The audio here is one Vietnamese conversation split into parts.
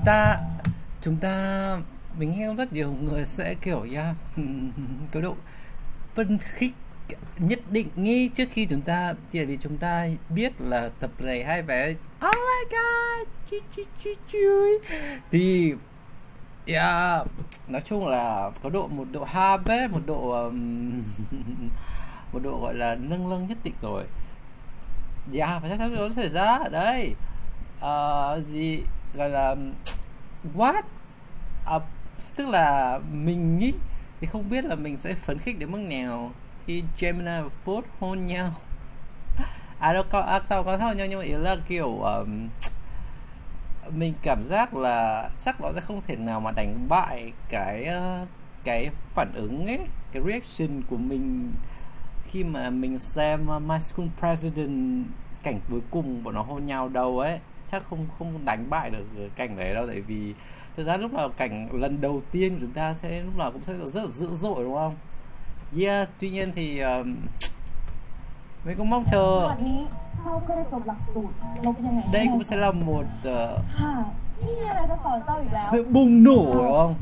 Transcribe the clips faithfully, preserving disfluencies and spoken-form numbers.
ta chúng ta mình nghe rất nhiều người sẽ kiểu yeah, có độ phân khích nhất định nghi trước khi chúng ta thì vì chúng ta biết là tập này hai bé oh my god chú, chú, chú, chú. Thì yeah, nói chung là có độ một độ ham ấy, một độ um, một độ gọi là nâng lâng nhất định rồi. Dạ phải chắc chắn nó xảy ra ở đây. Uh, gì gọi là what uh, tức là mình nghĩ thì không biết là mình sẽ phấn khích đến mức nào khi Gemini và Food hôn nhau. À đâu có à, tao có thao nhau nhưng mà ý là kiểu um, mình cảm giác là chắc nó sẽ không thể nào mà đánh bại cái uh, cái phản ứng ấy, cái reaction của mình khi mà mình xem uh, My School President cảnh cuối cùng bọn nó hôn nhau đâu ấy, chắc không không đánh bại được cái cảnh đấy đâu, tại vì thực ra lúc nào cảnh lần đầu tiên chúng ta sẽ lúc nào cũng sẽ rất là dữ dội đúng không? Yeah, tuy nhiên thì um, mình cũng mong chờ đây cũng sẽ là một uh, sự bùng nổ đúng không?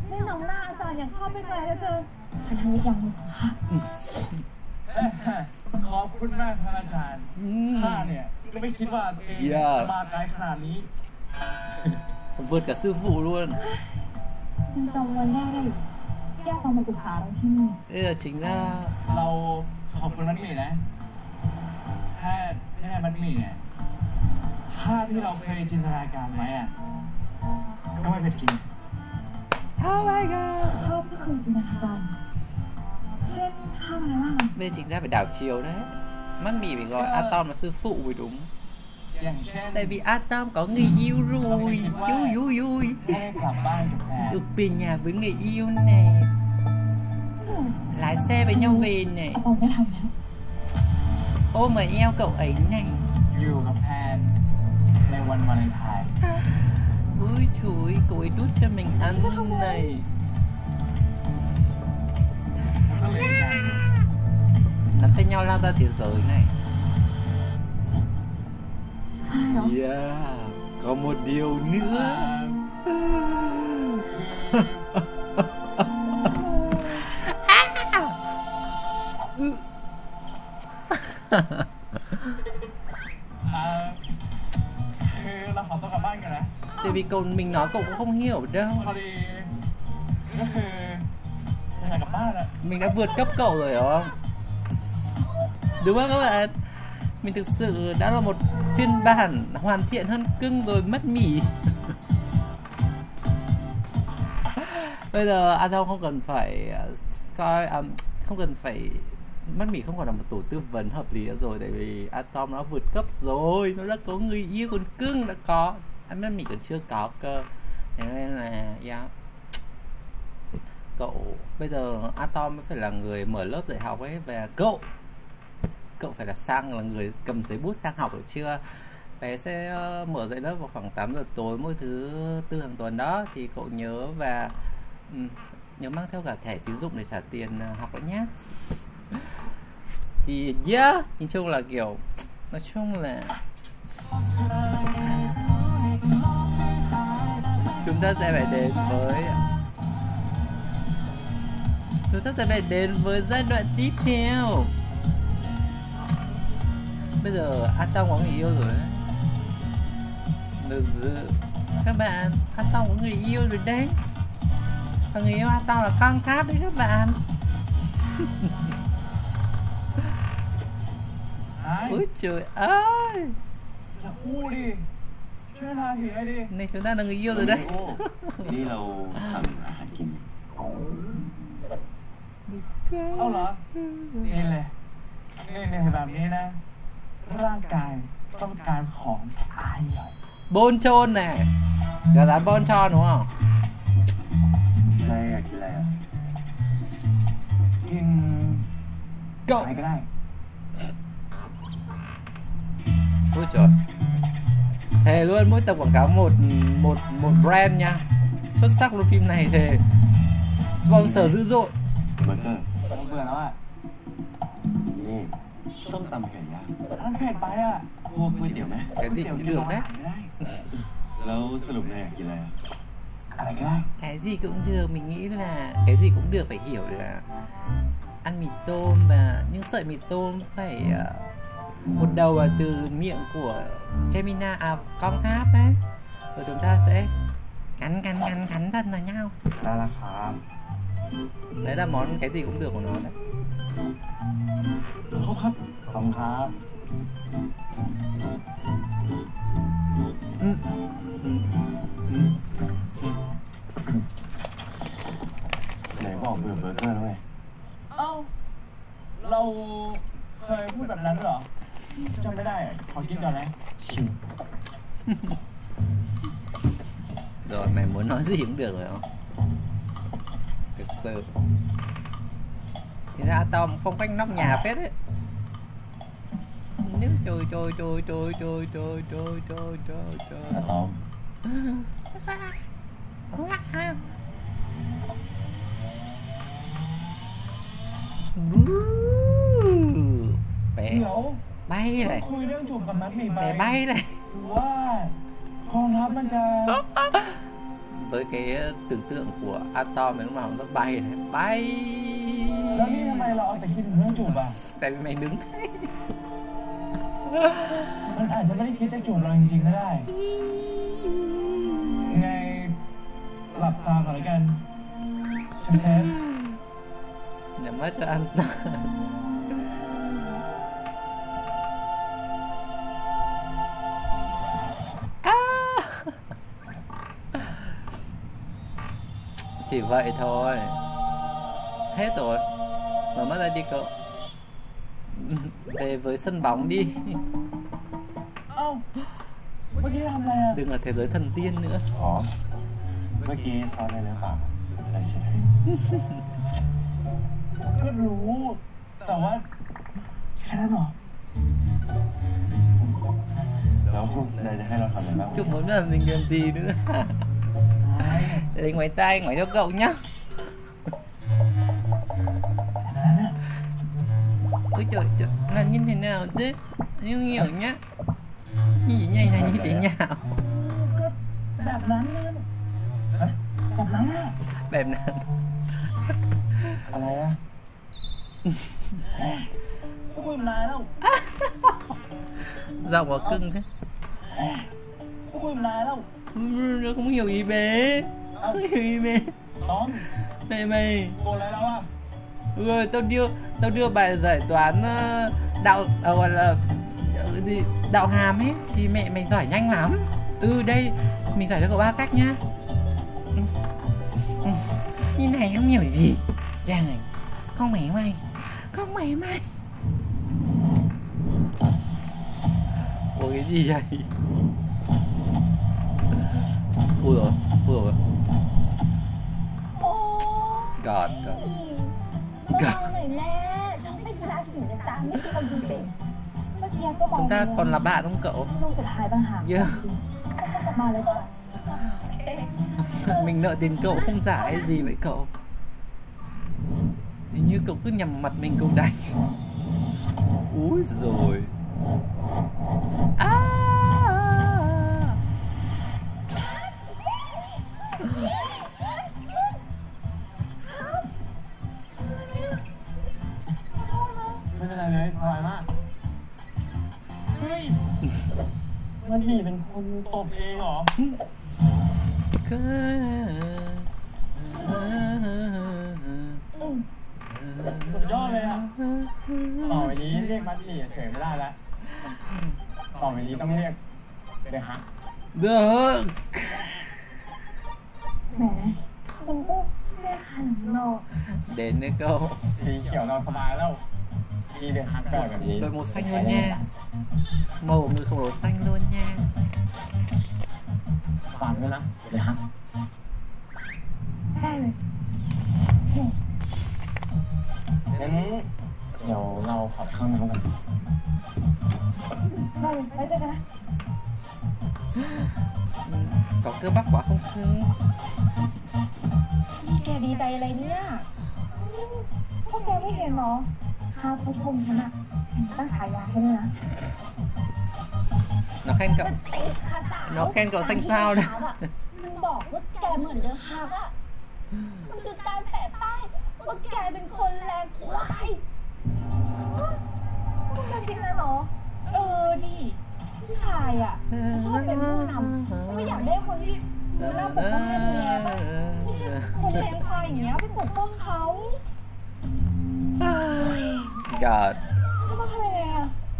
ขอบคุณมากท่านอาจารย์ข้าเนี่ยไม่คิดว่าตัวเองจะมาไกลขนาดนี้ vượt cả sư phụ luôn. จำวันได้เลยแก้ต้องมาปรึกษาเราที่นี่ Đây là chính ra เราขอบคุณมันมี่นะแค่แค่มันมี่เนี่ยภาพที่เราเคยจินตนาการไว้อะก็ไม่เป็นจริง Oh my god ภาพที่เคยจินตนาการเช่นภาพอะไรบ้าง Bên chính ra phải đảo chiều đấy. Mắt mì phải gọi Atom là sư phụ mới đúng. Tại vì Atom có người yêu rồi. Vui vui vui. Được về nhà với người yêu này. Lái xe với nhau về này. Ôm ở eo cậu ấy này. Ôi trời, cậu ấy đút cho mình ăn này. Nắm tay nhau lao ra thế giới này. Yeah, có một điều nữa. Tại vì cậu mình nói cậu cũng không hiểu đâu. Mình đã vượt cấp cậu rồi đúng không? Đúng không các bạn? Mình thực sự đã là một phiên bản hoàn thiện hơn cưng rồi mất mỉ. Bây giờ Atom không cần phải coi um, không cần phải mất mỉ không còn là một tổ tư vấn hợp lý nữa rồi, tại vì Atom nó vượt cấp rồi, nó đã có người yêu, còn cưng đã có, anh mất mỉ còn chưa có cơ. Thế nên là yeah. Cậu bây giờ Atom mới phải là người mở lớp dạy học ấy, và cậu cậu phải là sang là người cầm giấy bút sang học được chưa? Bé sẽ uh, mở dạy lớp vào khoảng tám giờ tối mỗi thứ tư hàng tuần đó, thì cậu nhớ và um, nhớ mang theo cả thẻ tín dụng để trả tiền uh, học nữa nhé. Thì yeah, nhìn chung là kiểu nói chung là chúng ta sẽ phải đến với chúng ta sẽ phải đến với giai đoạn tiếp theo. Bây giờ Atom có người yêu rồi đấy. Được dự. Các bạn, Atom có người yêu rồi đấy. Và người yêu Atom là con tháp đấy các bạn. Ôi trời ơi. Này chúng ta là người yêu rồi đấy. Đi lâu thầm hả chị. Ơ làนี่แหละนี่เนี่ยแบบนี้นะร่างกายต้องการของอร่อย Bôn chôn này. Gà rán bôn chôn đúng không? Đây là chị Lè. กิน Cậu อะไรก็ได้ Ôi trời. Thề luôn, mỗi tập quảng cáo một một một brand nha. Xuất sắc luôn phim này thề. Sponsor dữ dội. เบอร์เกอร์ผมเบื่อแล้วอ่ะนี่ส้มตำไก่ย่างอันเผ็ดไปอ่ะพวกก๋วยเตี๋ยวไหม Cái gì cũng được đấy. แล้วสรุปนายอยากกินอะไรอ่ะอะไรก็ได้ Cái gì cũng được, mình nghĩ là cái gì cũng được, phải hiểu là ăn mì tôm và những sợi mì tôm phải uh, một đầu là từ miệng của Gemini, à con tháp đấy, rồi chúng ta sẽ cắn cắn cắn cắn thân vào nhau. ได้แล้วครับ Đấy là món cái gì cũng được của nó đấy. ครบครับขอบคุณครับ Ừ. Ừ. Ừ. ไหนบอกเบื่อเบอร์เกอร์แล้วไงเอ้า เราเคยพูดแบบนั้นด้วยเหรอจำไม่ได้อะขอกินก่อนนะชิว Rồi mày muốn nói gì cũng được rồi không? Thực sự thì ra Tom phong cách nóc nhà phết đấy. Nếu trôi trôi trôi trôi trôi trôi trôi trôi trôi trôi อะตอม Bé เดี๋ยว bay này, คุยเรื่องจูบกับมัดหมี่ไป bé bay này. ว่ากองทัพมันจะ Với cái tưởng tượng của Atom thì lúc nào cũng rất bay này, bay. แล้วนี่ทำไมเราเอาแต่คิดถึงเรื่องจูบอ่ะ Tại vì mày đứng. มันอาจจะไม่ได้คิดจะจูบเราจริงๆก็ได้ ไงหลับตาก่อนแล้วกันเชฟ Nhắm mắt cho an toàn. Chỉ vậy thôi. Hết rồi. Mở mắt ra đi cậu. Về với sân bóng đi. เอ้า เมื่อกี้ทำอะไรอ่ะ Đừng là thế giới thần tiên nữa. อ๋อ เมื่อกี้ซ้อนในเนื้อขาอะไรใช่ไหมก็รู้ แต่ว่าแค่นั้นเหรอแล้วนายจะให้เราทำอะไรบ้าง Chúc muốn là mình làm gì nữa. Để ngoài tay ngoài cho cậu nhá. Ôi trời trời, là như thế nào thế? Như hiểu nhá. Như thế này là như thế nào? ก็แบบนั้นนะแบบนั้นอ่ะ Bẹp nào? อะไรอะก็คุยมานานแล้ว Giọng nó cưng thế. ก็คุยมานานแล้ว Ừ, nó không hiểu ý bé. Không hiểu ý bé. ต้อม Mày mày. โกรธอะไรแล้วอ่ะ Rồi tao đưa tao đưa bài giải toán ờ, đạo ờ, gọi là ờ, gì, đạo hàm ấy thì mẹ mày giỏi nhanh lắm. Ừ đây mình giải cho cậu ba cách nhá. Ừ. Ừ. Như này không hiểu gì. Chàng này không mày mày không mày mày. Ủa cái gì vậy? Ui rồi, ui rồi. โอ้ God, God. เบาๆหน่อยแม่ฉันเป็นกีฬาสีนะจ๊ะไม่ใช่คนดูเด็กเมื่อกี้ก็บอก Chúng ta còn là bạn không cậu? ลูกสุดท้ายต่างหาก Yeah. ก็กลับมาเลยก่อน Mình nợ tiền cậu không trả hay gì vậy cậu? Hình như cậu cứ nhằm vào mặt mình cậu đánh. Úi rồi. À. ไม่เป็นไรเลยสบายมาก เฮ้ย มันหีเป็นคนตบเองเหรออืมสุดยอดเลยอ่ะ ต่อไปนี้เรียกมัดหมี่เฉยไม่ได้แล้ว ต่อไปนี้ต้องเรียกเดอะฮัก Được. แหมมันก็เรียกขันโน Đến đấy cậu. สีเขียวนอนสบายแล้วมีเดอะฮักแบบแบบนี้ Đội màu xanh luôn nha. Màu người không màu xanh luôn nha. ฝากด้วยนะเดอะฮักได้เลยงั้นเดี๋ยวเราขอเข้าน้ำกันได้เลยไปเจอกันนะ Có cơ bắp quá không cưng? นี่แกดีใจอะไรเนี่ยพวกแกไม่เห็นเหรอฮาผู้ชมฉันอะตั้งฉายาให้ด้วยนะ Nó khen cậu. ติดขาสาว Nó khen cậu xanh sao đấy. มันบอกว่าแกเหมือนเดอะฮักอะมันคือการแปะป้ายว่าแกเป็นคนแรงควายพูดจริงเลยเหรอเออดิผู้ชายอะจะชอบเป็นผู้นำไม่อยากได้คนที่ดูหน้าปกป้องแม่ดูแลป่ะไม่ใช่คนแรงควายอย่างเงี้ยไปปกป้องเขา God แล้วมาทำยังไงอะ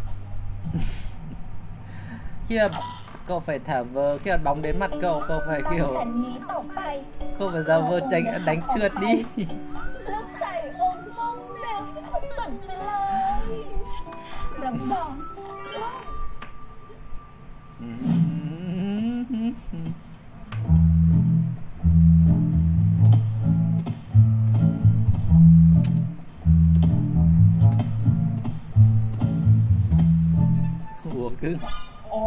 khi là cậu phải thả vờ, khi là bóng đến mặt cậu cậu phải kiểu không phải ra vờ đánh đánh trượt đi. แล้วใส่องค์พ่อแม่ให้คนสุดไปเลยรับรอง Ủa cưng. อ๋อ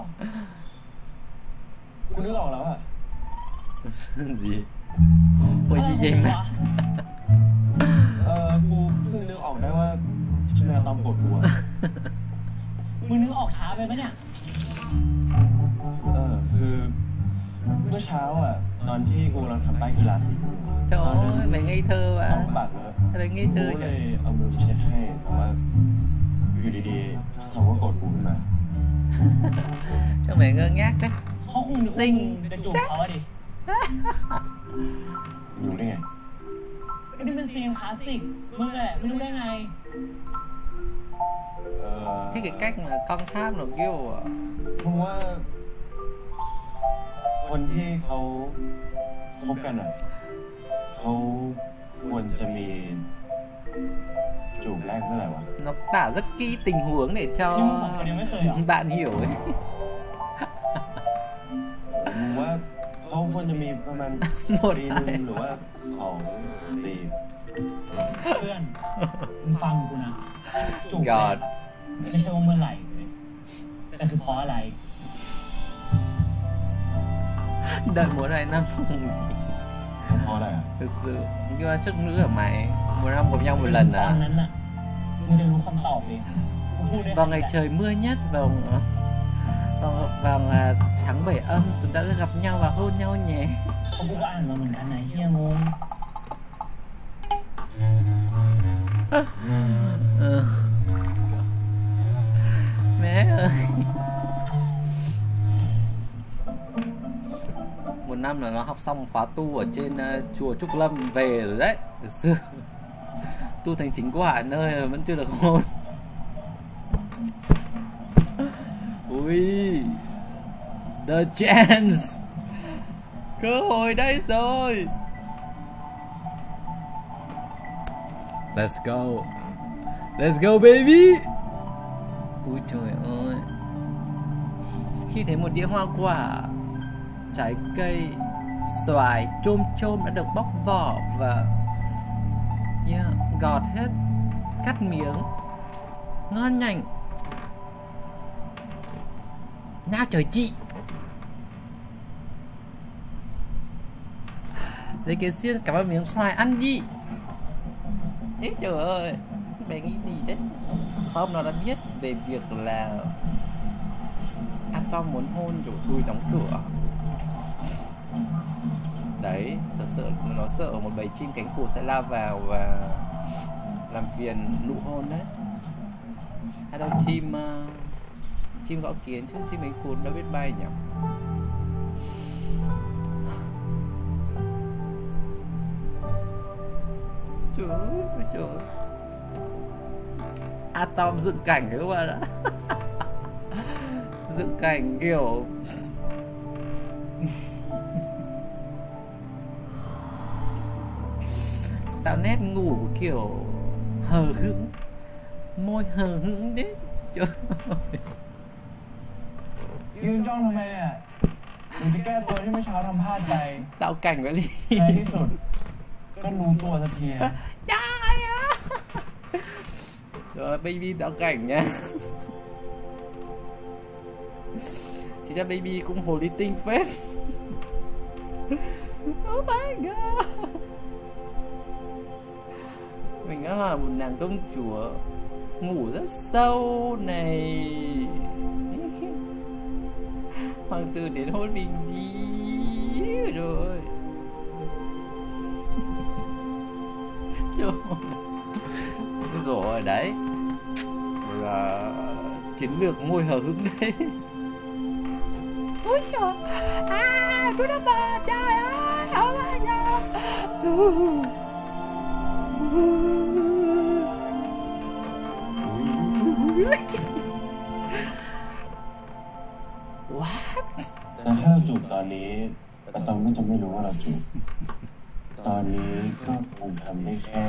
กูนึกออกแล้วอะ Gì? Ôi gì vậy mà? เออกูเพิ่งนึกออกได้ว่าทำไมตอมโกรธกูอะมึงนึกออกช้าไปปะเนี่ยเออคือเมื่อเช้าอ่ะตอนที่กูกำลังทำป้ายกีฬาสี Trời ơi, mày ngây thơ ตอ mà. มปากเลอะ Mày ngây กู thơ เล nhỉ? ยเอามือเช็ดให้แต่ว่าอยู่ดีๆเขาก็โกรธกูขึ้นมา Sao mày ngơ ngác đấy? เขาคงนึกว่ามึงจะจูบเขาอะดิอยู่ได้ไงก็นี่เป็นซีนคลาสสิก มึงแหละไม่รู้ได้ไงเออ Thế cái cách mà con tháp nó kiểu มึงว่า คนที่เขาคบกันอ่ะเขาควรจะมีจูบแรกเมื่อไหร่วะ nó tả rất kỹ tình huống để cho Nhưng mà bọn em mới khởi à? bạn hiểu ấy. มึงว่าเขาควรจะมีประมาณหมดปีไปนึงหรือว่าสองปีเพื่อน มึงฟังกูนะ จูบ God ไม่ใช่ว่าเมื่อไหร่เว้ยแต่คือเพราะอะไร đợi một hai năm. เพราะอะไรอ่ะ Thực sự nhưng mà trước nữa ở mày một năm gặp nhau một lần ตอน à? นั้นน่ะ มึงจะรู้คำตอบเองกูพูดได้ Vào ngày trời mưa nhất vào vào, vào à, tháng bảy âm chúng ta sẽ gặp nhau và hôn nhau nhé. เพราะกูก็อ่านมาเหมือนกันนะเฮียงง Ừ. Mẹ ơi. Một năm là nó học xong khóa tu ở trên uh, chùa Trúc Lâm về rồi đấy. Từ xưa tu thành chính quả nơi mà vẫn chưa được hôn. Ui, the chance, cơ hội đây rồi. Let's go, let's go baby. Ui trời ơi. Khi thấy một đĩa hoa quả, trái cây, xoài, chôm chôm đã được bóc vỏ và yeah, gọt hết, cắt miếng, ngon nhành. Nào trời chị. Lấy cái xiên cả ba miếng xoài ăn đi. Ê trời ơi, bé nghĩ gì đấy? Không, nó đã biết về việc là Atom muốn hôn rồi tôi đóng cửa. Đấy, thật sự nó sợ một bầy chim cánh cụt sẽ lao vào và làm phiền nụ hôn đấy. Hay đâu chim uh, chim gõ kiến chứ chim cánh cụt đâu biết bay nhỉ? Trời ơi, trời ơi. Atom dựng cảnh đấy các bạn ạ. Dựng cảnh kiểu tạo nét ngủ kiểu hờ hững, môi hờ hững đấy. Trời ơi. ยืนจ้องทำไมเนี่ยหรือจะแก้ตัวที่เมื่อเช้าทำพลาดไป Tạo cảnh vậy đi. ในที่สุด ก็รู้ตัวสักทีนะ Trời ơi. Rồi baby tạo cảnh nha. Chị ra baby cũng hồ ly tinh phết. Oh my god. Mình đã là một nàng công chúa ngủ rất sâu này. Hoàng tử đến hôn mình đi. trời ơi. Trời ơi. Rồi đấy là chiến lược môi hờ hững đấy. Ôi trời, à tôi đã bờ, trời ơi, oh my god. What? แต่ถ้าเราจูบตอนนี้อาตอมก็จะไม่รู้ว่าเราจูบตอนนี้ก็คงทำได้แค่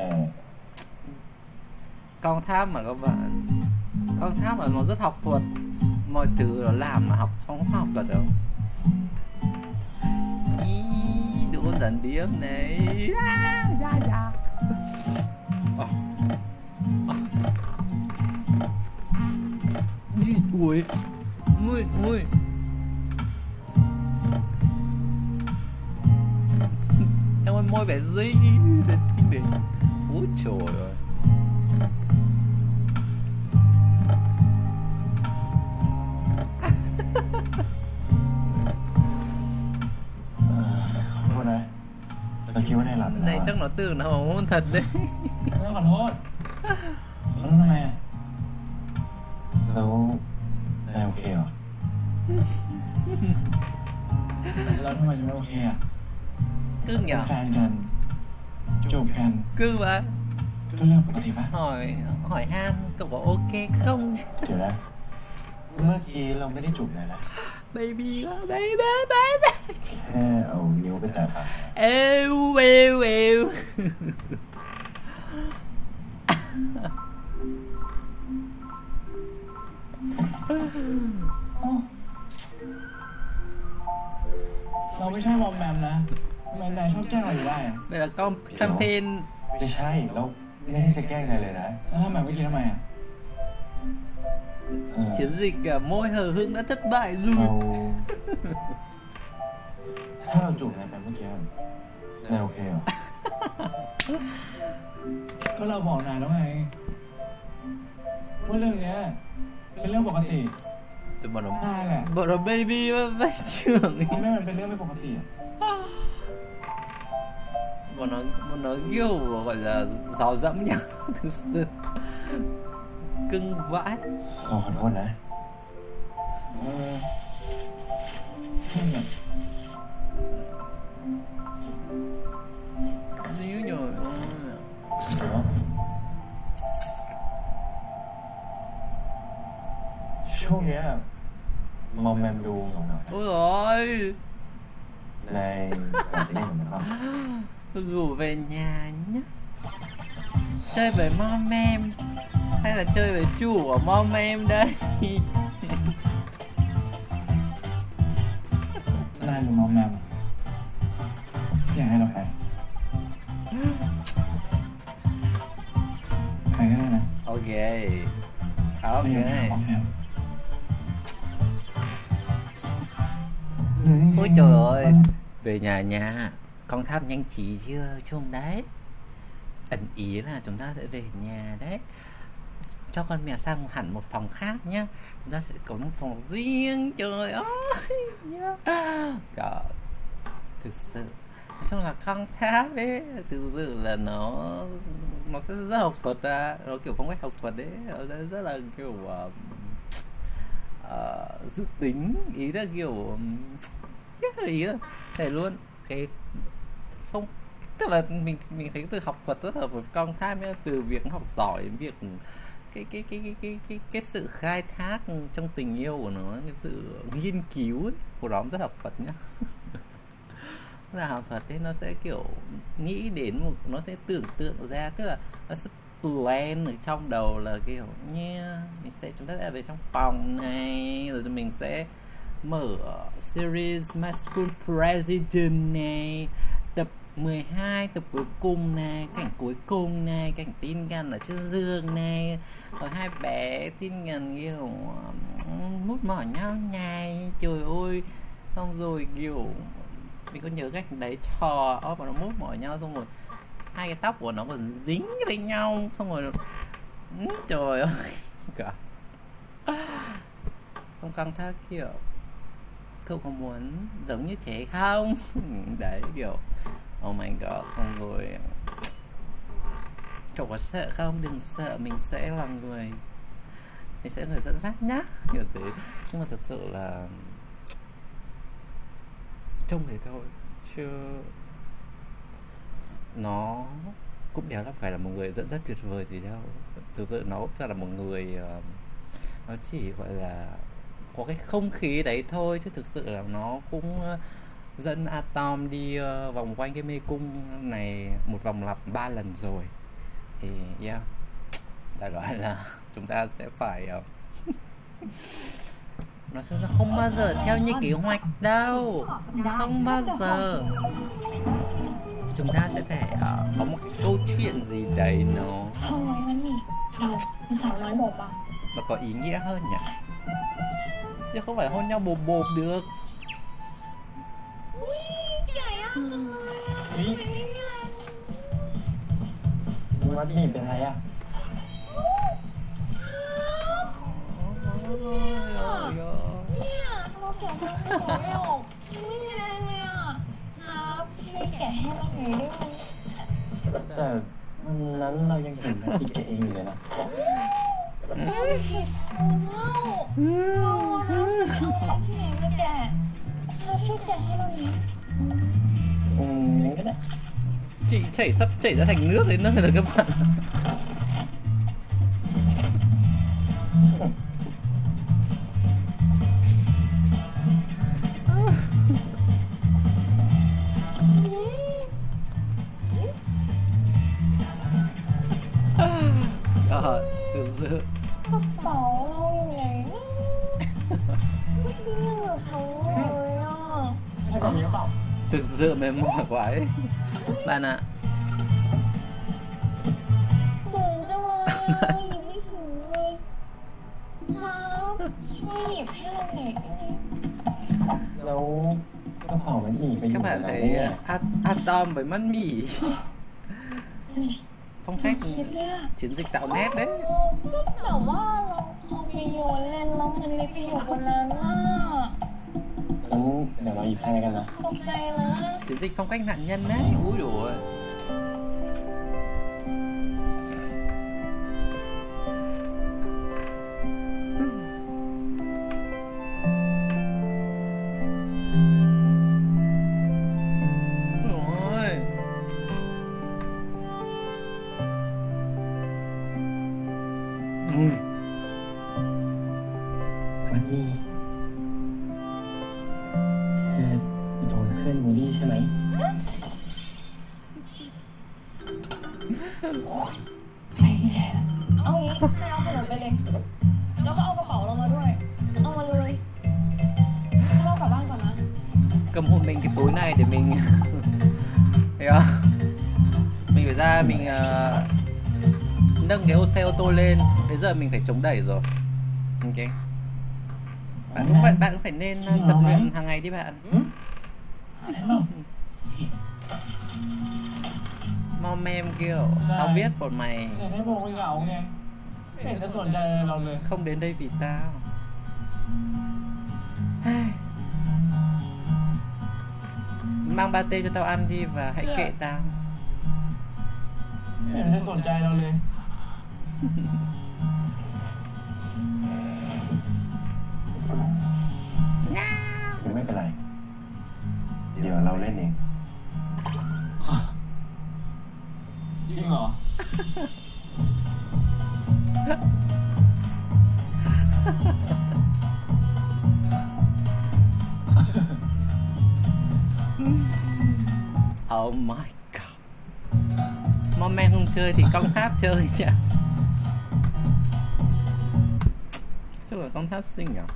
Con tháp mà các bạn, con tháp mà nó rất học thuật, mọi thứ nó làm mà học không học thật đâu. Ý, đừng có giận điếc này. À, dạ dạ. À. À. Ui, ui, ui. Em ơi, môi vẻ dí, vẻ xinh đẹp. Ôi trời ơi. Này chắc nó tưởng nó hôn thật đấy. Nó còn hôn. Nó làm mày à? แล้วนายโอเคเหรอแล้วทำไมจะไม่โอเคอ่ะ Cưng เป็น nhở? แฟนกันจูบกัน Cưng mà. ก็เรื่องปกติปะ Hỏi hỏi han cậu có ok không? เดี๋ยวนะเมื่อกี้เราไม่ได้จูบเลยนะ Baby baby baby. แค่เอานิ้วไปแตะปาก Êu êu êu. เราไม่ใช่มอมแมมนะทำไมนายชอบแกล้งเราอยู่ได้อะ Đây là con campaign. ไม่ใช่แล้วไม่ได้จะแกล้งนายเลยนะแล้วทำไมไม่กินทำไมอ่ะเออ Chiến dịch à, môi hờ hững đã thất bại เรา rồi. ถ้าเราจูบนายไปเมื่อกี้นายโอเคเหรอก็เราบอกนายแล้วไงว่าเรื่องเนี้ยเป็นเรื่องปกติ Tụi bọn nó นายแหละ bọn nó baby mà vai trưởng. ทำให้มันเป็นเรื่องไม่ปกติอ่ะ Bọn nó bọn nó kiểu gọi là giáo dẫm nhau. Thực sự cưng vãi. เราขอโทษนะเออมันแบบ Díu nhồi ơi. เดี๋ยวช่วงเนี้ยมอมแมมดูเหงาหน่อย Ôi rồi. นายอยากจะเล่นกับมันบ้าง Rủ về nhà nhé. Chơi với mom em hay là chơi với chủ của mom em đây? นายหรือมอมแมมอยากให้เราไปไปก็ได้นะ Ok. ไม่อยากให้ Ok. มอมแมม Ôi trời ơi. Về nhà nhà. Con tháp nhanh trí chưa chung đấy. Ẩn ý là chúng ta sẽ về nhà đấy. Cho con mèo sang hẳn một phòng khác nhá. Chúng ta sẽ có một phòng riêng. Trời ơi. Cả. Thực sự nói chung là con tháp ấy thực sự là nó nó sẽ rất học thuật à. Nó kiểu phong cách học thuật đấy. Nó sẽ rất là kiểu uh, uh, dự tính. Ý là kiểu um, ý là thể luôn cái không, tức là mình mình thấy từ học thuật rất hợp với con tháp nhá, từ việc học giỏi đến việc cái cái cái cái cái cái cái sự khai thác trong tình yêu của nó, cái sự nghiên cứu ấy, của nó rất học thuật nhá. Là học thuật ấy, nó sẽ kiểu nghĩ đến một, nó sẽ tưởng tượng ra, tức là nó sẽ plan ở trong đầu là kiểu như mình sẽ chúng ta sẽ về trong phòng này rồi mình sẽ mở series My School President này, tập mười hai, tập cuối cùng này, cảnh cuối cùng này, cảnh tin nhắn ở trên giường này, rồi hai bé tin nhắn kiểu mút mỏ nhau nhai, trời ơi. Xong rồi kiểu mình có nhớ cảnh đấy trò ó, mà nó mút mỏ nhau, xong rồi hai cái tóc của nó còn dính với nhau, xong rồi trời ơi cả. Xong căng thác kiểu cậu có muốn giống như thế không? Đấy kiểu oh my god, xong rồi cậu có sợ không? Đừng sợ, mình sẽ là người mình sẽ là người dẫn dắt nhá, kiểu thế. Nhưng mà thật sự là trông thế thôi chứ nó cũng đéo là phải là một người dẫn dắt tuyệt vời gì đâu. Thực sự nó cũng ra là một người uh, nó chỉ gọi là có cái không khí đấy thôi, chứ thực sự là nó cũng uh, dẫn Atom đi uh, vòng quanh cái mê cung này một vòng lặp ba lần rồi. Thì yeah, đại loại là chúng ta sẽ phải uh, nó sẽ không bao giờ theo như kế hoạch đâu, không bao giờ. Chúng ta sẽ phải uh, có một cái câu chuyện gì đấy nó Không nói bánh mì. Đâu, sao nói bột à? nó có ý nghĩa hơn nhỉ, chứ không phải hôn nhau bộp bộp được. Ui, cái á. มึงว่าที่เห็นเป็นไรอ่ะเนี่ยเราแกะทำไม่ออกไม่มีแรงเลยอ่ะครับช่วยแกะให้เราหน่อยได้ไหมแต่วันนั้นเรายังเห็นนักที่แกเองอยู่เลยนะเราผิดคนเล่าเราเราเอาของที่ไหนมาแกะเราช่วยแกะให้เราหน่อยอืมงั้นก็ได้ Chị chảy sắp chảy ra thành nước đến nơi rồi các bạn. Ờ, thực sự กระเป๋าเราอยู่ไหนนะเมื่อกี้ยังเหลือทั้งเลยอ่ะใช่แบบนี้หรือเปล่า thực sự mệt mỏi quá ấy. Bạn ạ. สูงจังเลยอ่ะหยิบไม่ถึงเลยครับช่วยหยิบให้เราหน่อยได้ไหมแล้วกระเป๋ามันหนีไปอยู่ Các ไหน bạn แล้ว thấy เนี่ย A- Atom với mắt mỉ phong cách คิดเลยอ่ะ chiến dịch tạo nét đấy. ก็แบบว่าเราเอาไปโยนเล่นแล้วมันเลยไปอยู่บนนั้นอ่ะงั้นเดี๋ยวเราหยิบให้กันนะตกใจนะ Chiến dịch phong cách nạn nhân đấy. Úi dồi ôi. Ôi. Ui. วันนี้เธอโดนเพื่อนบูลลี่ใช่ไหมไม่แย่เอางี้ให้เอาขนมไปเลย แล้วก็เอากระเป๋าเรามาด้วย เอามาเลยให้เรากลับบ้านก่อนนะ Cầm hộ mình cái túi này để mình thấy không? Mình phải ra mình uh, nâng cái ô xe ô tô lên. Bây giờ mình phải chống đẩy rồi. Ok. Bạn cũng vậy, bạn cũng phải nên uh, tập luyện hàng ngày đi bạn. Mom em kiểu tao biết bọn mày เห็นให้พวกเหงาไงไม่เห็นจะสนใจเราเลย không đến đây vì tao. Mang pate cho tao ăn đi và hãy kệ tao. ไม่เห็นจะสนใจเราเลยไม่เป็นไร เดี๋ยวเราเล่นเองจริงเหรอ Oh my god. Mom em không chơi thì con tháp chơi nhỉ. Chắc là con tháp xinh à?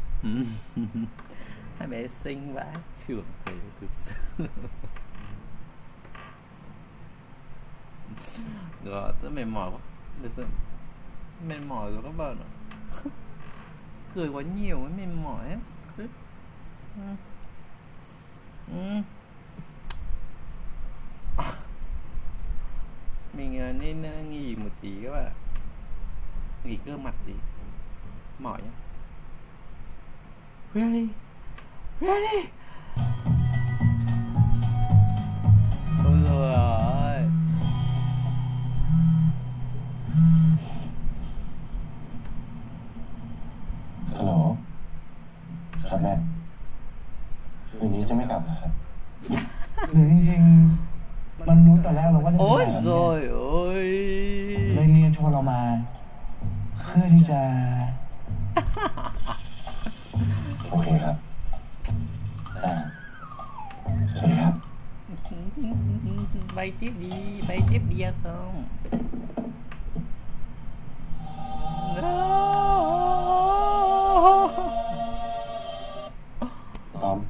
Hai bé xinh vãi trưởng thế thực sự. Rồi, tôi mệt mỏi quá. Thực sự mệt mỏi rồi các bạn ạ. Cười quá nhiều ấy, mệt mỏi ấy. Ừ. Ừ. Mình nên nghỉ một tí các bạn ạ. Nghỉ cơ mặt tí. Mỏi nhá. Really? Ready. Ôi rồi ơi. Hello ครับแม่คืนนี้จะไม่กลับนะครับหรือจริงๆมันรู้แต่แรกเราว่าจะเป็น Ôi แบบนี้ rồi ôi. เลยเนียนชวนเรามาเพื่อที่จะโอเคครับอ่าสวัสดีครับ Bay tiếp đi, bay tiếp đi à Tom. No. ตอม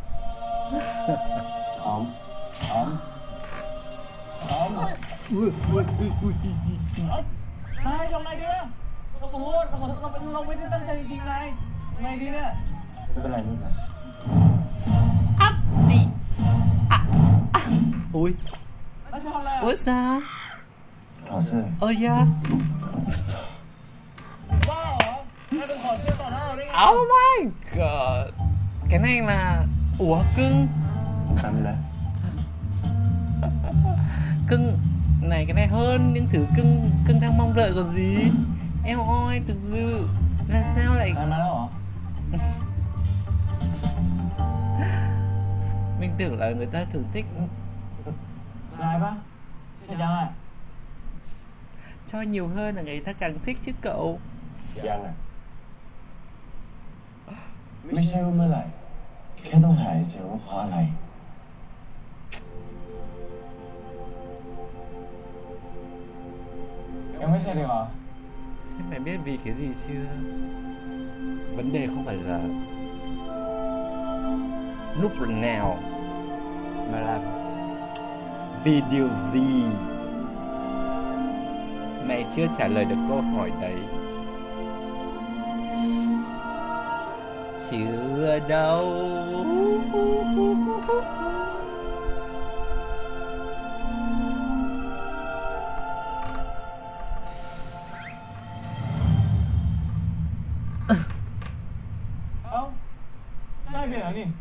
ตอมตอมตอม Ui ui ui ui. นายทำไงดีเนี่ยเราขอโทษเราขอโทษเราเราไม่ได้ตั้งใจจริงๆนายทำไงดีเนี่ยไม่เป็นไรไม่เป็นไร Up đi. À. Ui. แล้วจะทำอะไร Ủa sao? ถอดเสื้อ Ơ da. บ้าเหรอนายเป็นขอเสื้อต่อหน้าเราได้ไง Oh my god. Cái này là ủa cưng. ทำเลย Cưng này cái này hơn những thứ cưng cưng đang mong đợi còn gì. Em ơi thực sự là sao lại นายมาแล้วเหรอ mình tưởng là người ta thường thích นายปะใช่ยังอ่ะ cho nhiều hơn là người ta càng thích chứ cậu. ยังอ่ะไม่ใช่ว่าเมื่อไหร่แค่ต้องหายเจอว่าเพราะอะไรยังไม่เสร็จเลยเหรอ Thế mày biết vì cái gì chưa? Vấn đề không phải là lúc nào mà là vì điều gì. Mày chưa trả lời được câu hỏi đấy. Chưa đâu. Ơ, นายเปลี่ยนแล้วนี่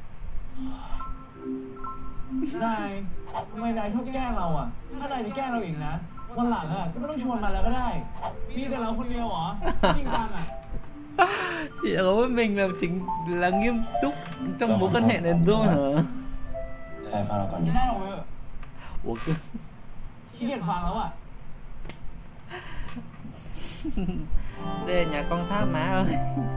นายทำไมนายชอบแกล้งเราอ่ะ ถ้านายจะแกล้งเราอีกนะ วันหลังอ่ะก็ไม่ต้องชวนมาแล้วก็ได้ มีแต่เราคนเดียวเหรอ จริงจังอ่ะ Chỉ có với mình là chính là nghiêm túc trong mối quan hệ này thôi hả? ใช่ฟังเราก่อนดิจะได้ออกไปเถอะ Ủa cứ ขี้เกียจฟังแล้วอ่ะ đây là nhà con tháp má ơi.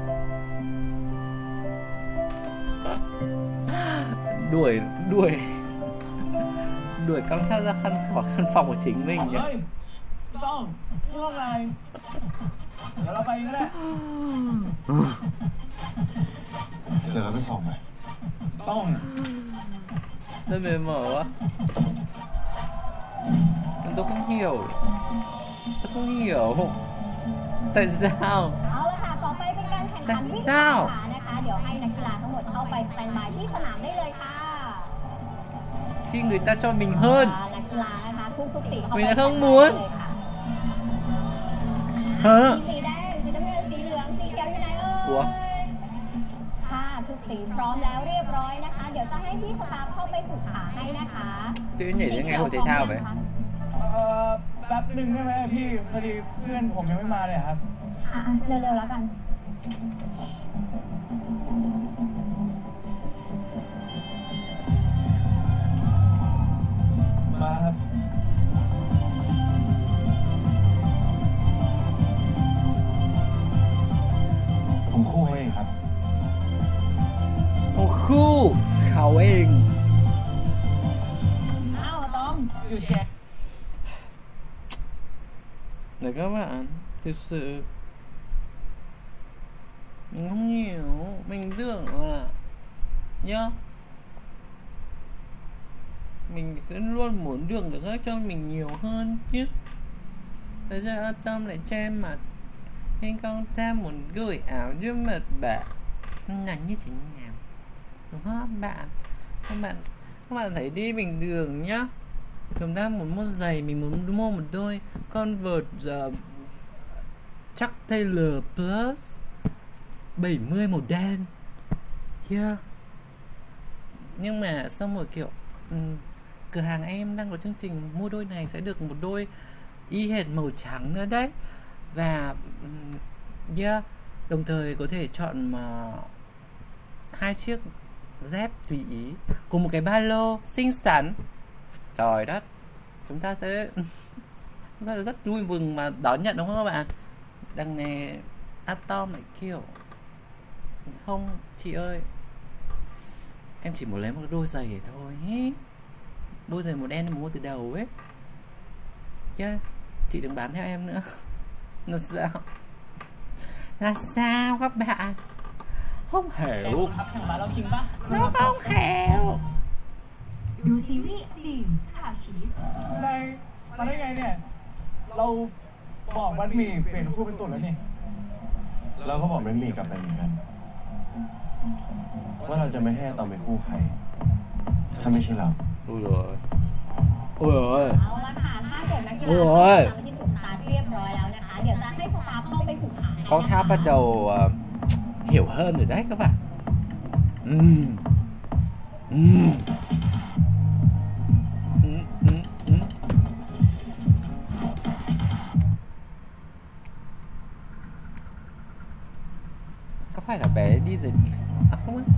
Đuổi đuổi đuổi con tháp ra khăn khỏi căn phòng của chính mình nhỉ. เฮ้ยต้องไม่ต้องนายเดี๋ยวเราไปก็ได้เดี๋ยวเราไปส่งหน่อยต้อง Tôi mệt mỏi quá. Tôi không hiểu. Tôi không hiểu. Tại sao? เอาละค่ะต่อไปเป็นการแข่งขันวิ่งแต่เศร้าขานะคะเดี๋ยวให้นักกีฬาทั้งหมดเข้าไปสแตนบายที่สนามได้เลยค่ะ Khi người ta cho mình hơn. อ่านักกีฬานะคะทุกทุกๆสีเข้าไป Mình lại không สแตนบาย muốn. เลยค่ะ Hả? สีแดงสีน้ำเงินสีเหลืองสีเขียวอยู่ไหนเอ่ Ủa? ยค่ะทุกสีพร้อมแล้วเรียบร้อยนะคะ เดี๋ยวจะให้พี่สตาฟเข้าไปฝึกขาให้นะคะ Tự nhiên nhảy đến ngày hội thể thao vậy. เอ่อแป๊บหนึ่งได้ไหมพี่พอดีเพื่อนผมยังไม่มาเลยครับอ่ะๆเร็วๆแล้วกันมาครับ ผมคู่ให้เองครับ Một khu khảo ên. อ้าวตอมอยู่แชร์ Này các bạn, thực sự mình không hiểu. Mình tưởng là nhá, mình sẽ luôn muốn được người khác cho mình nhiều hơn chứ. Tại sao Tâm lại cho em mặt hay con ta muốn gửi áo cho mặt bạn là như thế nào, đúng không bạn? Các bạn các bạn thấy đi bình thường nhá, chúng ta muốn mua giày, mình muốn mua một đôi Converse uh, Chuck Taylor Plus bảy mươi màu đen, yeah, Nhưng mà xong rồi kiểu um, cửa hàng em đang có chương trình mua đôi này sẽ được một đôi y hệt màu trắng nữa đấy. Và um, yeah, đồng thời có thể chọn mà hai chiếc dép tùy ý cùng một cái ba lô xinh xắn. Trời đất, chúng ta sẽ chúng ta sẽ rất vui mừng mà đón nhận đúng không các bạn? Đằng này Atom lại kiểu không chị ơi, em chỉ muốn lấy một đôi giày thôi ý. Đôi giày màu đen em mua từ đầu ấy. Yeah, chị đừng bám theo em nữa. Là sao? Là sao các bạn? Không hiểu. ครับแข่งบาสเราจริงปะ Nó không hiểu. ดูซีรีส์ดิ่งข่าวชีสนายมาได้ไงเนี่ย เราบอกบัดหมี่เปลี่ยนคู่เป็นตุ่นแล้วนี่เราก็บอกไม่มีกับไปเหมือนกัน ว่าเราจะไม่ให้ตอนเป็นคู่ใคร ถ้าไม่ใช่เรา Ôi rồi. Ôi rồi. เอาละค่ะถ้าเกิดนักกีฬาโอ้ยทำที่ถูกสตาร์ทเรียบร้อยแล้วนะคะ เดี๋ยวจะให้สตาฟเข้าไปฝึกหาให้ Con tháp bắt đầu uh, hiểu hơn rồi đấy các bạn. Ừm. Ừm. Ừm, ừm, ừm. Có phải là bé đi rồi à, không á?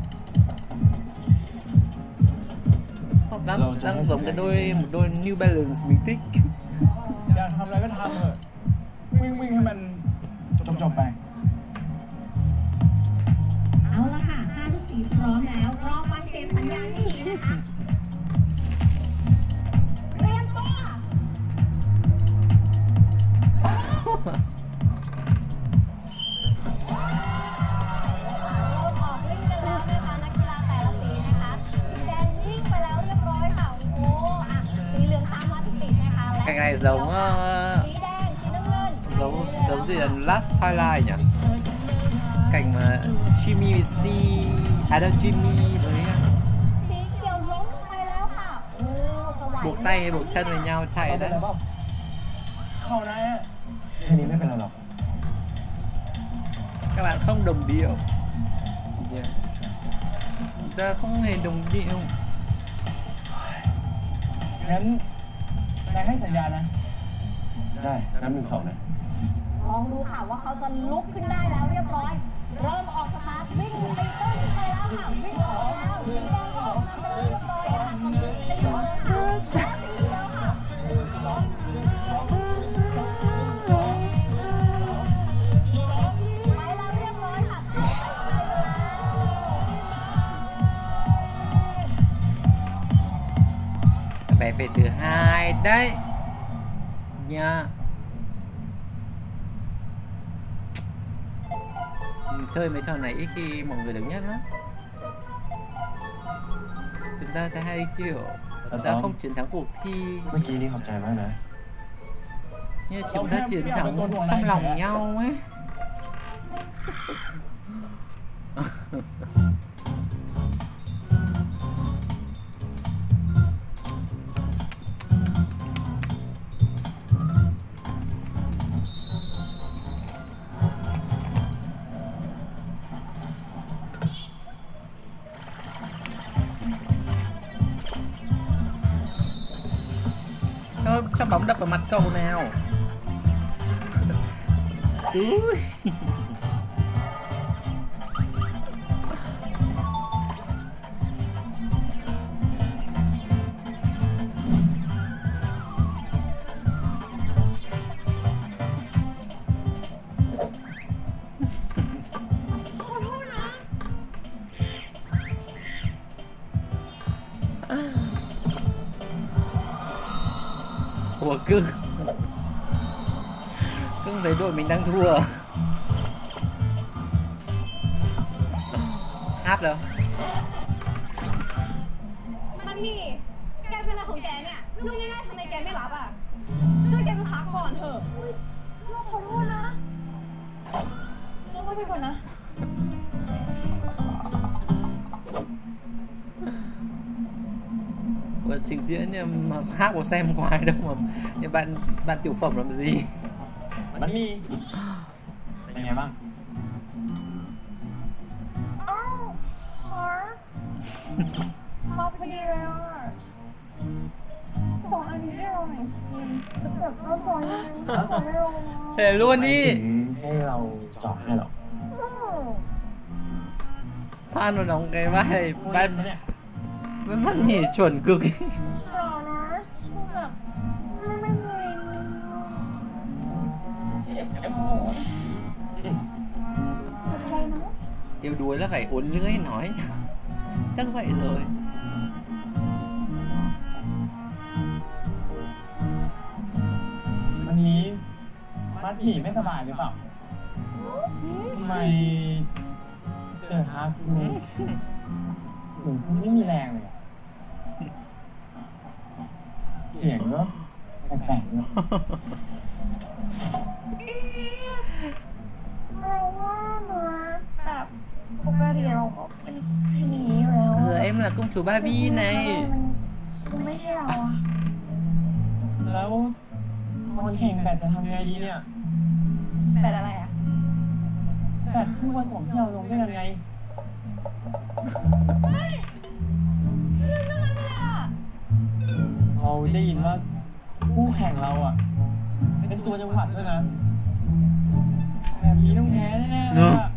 Không, đang, đang giống cái đôi một đôi New Balance mình thích. อยากทำอะไรก็ทำเถอะวิ่งวิ่งให้มันจบๆไปเอาละค่ะถ้าทุกสีพร้อมแล้วรอฟังเสียงสัญญาณนี้นะคะเตรียมตัว เราออกวิ่งกันแล้วนะคะนักกีฬาแต่ละสีนะคะสีแดงวิ่งไปแล้วเรียบร้อยค่ะโอ้อ่ะสีเหลืองตามมาติดๆนะคะและ Cái này giống uh, สีแดงสีน้ำเงิน giống giống gì là Last Twilight nhỉ? Cảnh mà Jimmy với C, à đâu Jimmy rồi ấy. สีเขียวล้มไปแล้วค่ะโอ้สวรรค์ Buộc tay hay buộc chân với nhau เอา chạy ไป đấy. เลยเปล่าเข้านะแค่นี้ไม่เป็นไรหรอก Các bạn không đồng điệu. Yeah. Ta không hề đồng điệu. งั้นนายให้สัญญาณนะได้นับหนึ่งสองนะลองดูค่ะว่าเขาจะลุกขึ้นได้แล้วเรียบร้อย เริ่มออกสตาร์ทวิ่งตีต้นไปแล้วค่ะวิ่งออกแล้วสีแดงออกนำไปแล้วเรียบร้อยค่ะตอนนี้ตีต้นค่ะและสีเขียวค่ะไปแล้วเรียบร้อยค่ะ Bé về thứ hai đấy. Nha. Chơi mấy trò này ít khi mọi người được nhất lắm. Chúng ta sẽ hay kiểu chúng ta không chiến thắng cuộc thi เมื่อกี้นี่ขอบใจมากนะ như chúng ta chiến thắng trong lòng nhau ấy. Cho, cho bóng đập vào mặt cậu nào. Úi. Ủa cưng Cưng thấy đội mình đang thua. Hát đâu มันนี่แกเป็นอะไรของแกเนี่ยลูกง่ายๆทำไมแกไม่รับอ่ะช่วยแกไปพักก่อนเถอะลูกขอโทษนะลูกไม่เป็นคนนะ Ủa, trình diễn nhưng mà hát có xem có ai đâu mà nhưng bạn bạn tiểu phẩm làm gì. มันมีเป็นไงบ้างอ้าวฮะมาพอดีเลยอ่ะสองอันนี้ให้เราหน่อยสิแบบเราสองอันนี้สองให้เรา Thế luôn đi ให้เราจอดให้หรอ Phan nó đóng cái vai này ไป vai เนี่ย với mắt nhỉ chuẩn cực เรานะแบบไม่ไม่เลยเจ็บจมูกขอบใจนะ Yêu đuối là phải uốn lưỡi nói nhỉ. Chắc vậy rồi. วันนี้มัดหมี่ไม่สบายหรือเปล่าทำไมเกิดฮาคุณเหมือนคุณไม่มีแรงเลยอะเสียงก็แปลกๆเนอะเราว่านะแบบปกติเราก็เป็นผีอยู่แล้ว Giờ em là công chúa Barbie này. มันไม่ใช่เราอะแล้ววันแข่งแบดจะทำไงดีเนี่ยแบบอะไรอะแบดคู่ผสมที่เราลงด้วยกันไงเฮ้ยเรื่องอะไรอะเราได้ยินว่าคู่แข่งเราอ่ะ เป็นตัวจังหวัดด้วยนะแบบนี้ต้องแพ้แน่ๆเลยอะ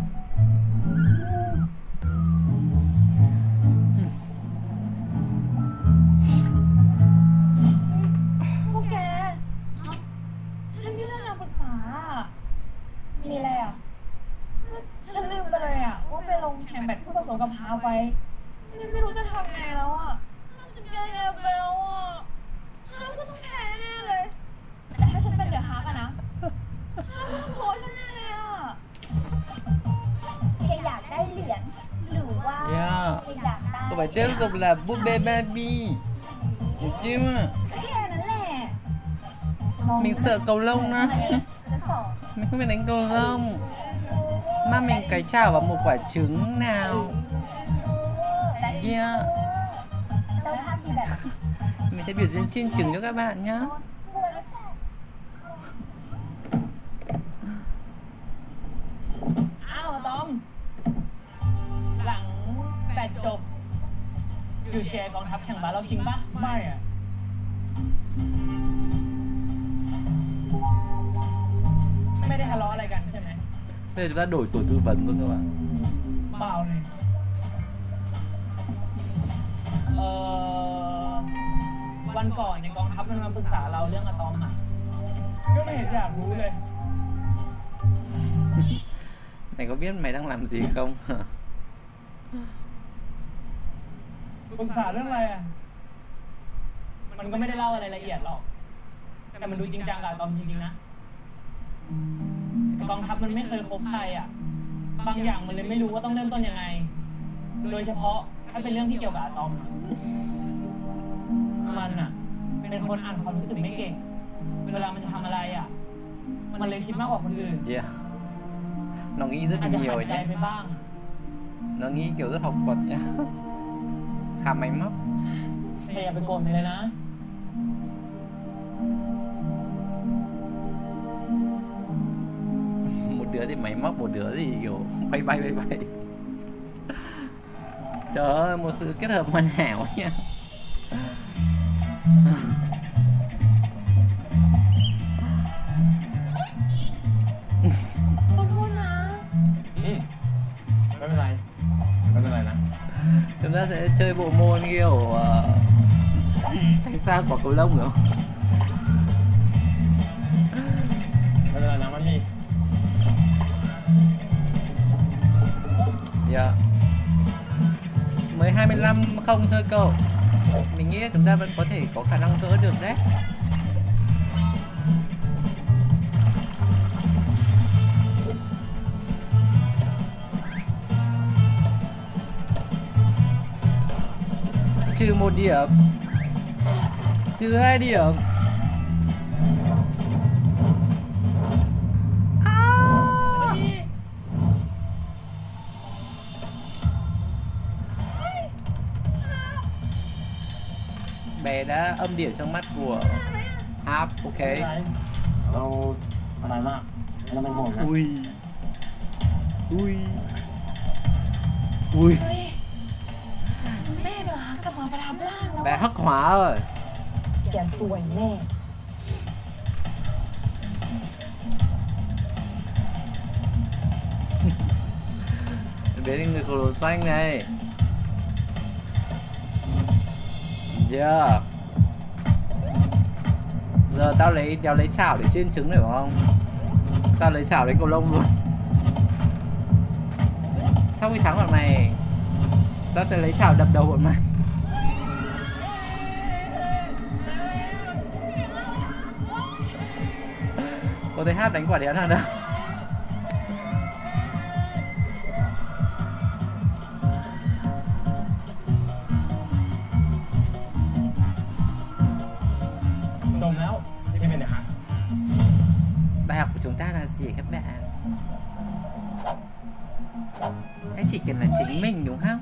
พวกแกฉันมีเรื่องมาปรึกษาอะมีอะไรอะฉันลืมไปเลยอะว่าไปลงแข่งแบดคู่ผสมกับพาไว้นี่ไม่รู้จะทำไงแล้วอะน่าจะแย่ไปแล้วอะฉันก็ต้องแพ้แน่เลย แต่ถ้าฉันเป็นเดอะฮาร์กอะนะฉันต้องโพสฉันแน่เลยอะแกอยากได้เหรียญหรือว่า Yeah. แกอยากได้ Cậu phải tiếp tục là búp bê Barbie. Hiểu chưa? แค่นั้นแหละ Mình sợ cầu lông đó. จะสอน Mình không biết đánh cầu lông. Mà mình cái chảo vào một quả trứng nào. Yeah. เราทำดีแบบ Mình sẽ biểu diễn chiên trứng cho các bạn nhá. อ้าวตอม หลังแบดจบ อยู่เชียร์กองทัพแข่งบาสเราชิงปะไม่อะไม่ได้ทะเลาะอะไรกันใช่ไหม Bây giờ chúng ta đổi tổ tư vấn luôn các bạn. เปล่าเลยเออวันก่อนในกองทัพมันมาปรึกษาเราเรื่องอะตอมอ่ะ ก็ไม่เห็นอยากรู้เลย Mày có biết mày đang làm gì không? ปรึกษาเรื่องอะไรอ่ะ มันก็ไม่ได้เล่าอะไรละเอียดหรอก แต่มันดูจริงจังกับอะตอมจริงๆนะแต่กองทัพมันไม่เคยคบใครอ่ะ บางอย่างมันเลยไม่รู้ว่าต้องเริ่มต้นยังไง โดยเฉพาะถ้าเป็นเรื่องที่เกี่ยวกับอะตอมอะมันอ่ะ เป็นคนอ่านความรู้สึกไม่เก่ง เวลามันจะทำอะไรอ่ะ มันเลยคิดมากกว่าคนอื่น Yeah. Nó nghĩ rất อาจจะ nhiều หันใจ nhé. ไปบ้าง Nó nghĩ kiểu rất học thuật nhá. Khá máy móc. แต่อย่าไปโกรธมันเลยนะ Một đứa thì máy móc, một đứa thì kiểu bay bay bay bay. Trời ơi, một sự kết hợp hoàn hảo nha. ขอโทษนะไม่เป็นไร ไม่เป็นไรนะ Chúng ta sẽ chơi bộ môn kiểu uh, tránh xa quả cầu lông nữa. ไม่เป็นไรนะมันนี่ Yeah. Mới hai mươi lăm không thôi cậu. Mình nghĩ chúng ta vẫn có thể có khả năng gỡ được đấy. Trừ một điểm. Trừ hai điểm. Bé đã âm điểm trong mắt của Hap, ok. ไม่เป็นไรเราสบายมากไม่ต้องเป็นห่วงนะ Ui. Ui. Ui. เฮ้ยแม่เดอะ Bé hắc hóa rồi. แกสวยแน่ Bé đi người khổng lồ xanh này. Yeah. Giờ tao lấy đéo lấy chảo để chiên trứng này phải không? Tao lấy chảo đánh cầu lông luôn. Sau khi thắng bọn mày, tao sẽ lấy chảo đập đầu bọn mày. Có thấy hát đánh quả đéo nào đâu. Bài học của chúng ta là gì các bạn? Hãy chỉ cần là chính mình đúng không?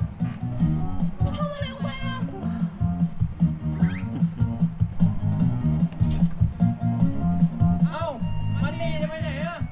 Âu, Mannyจะไปไหนอ่ะ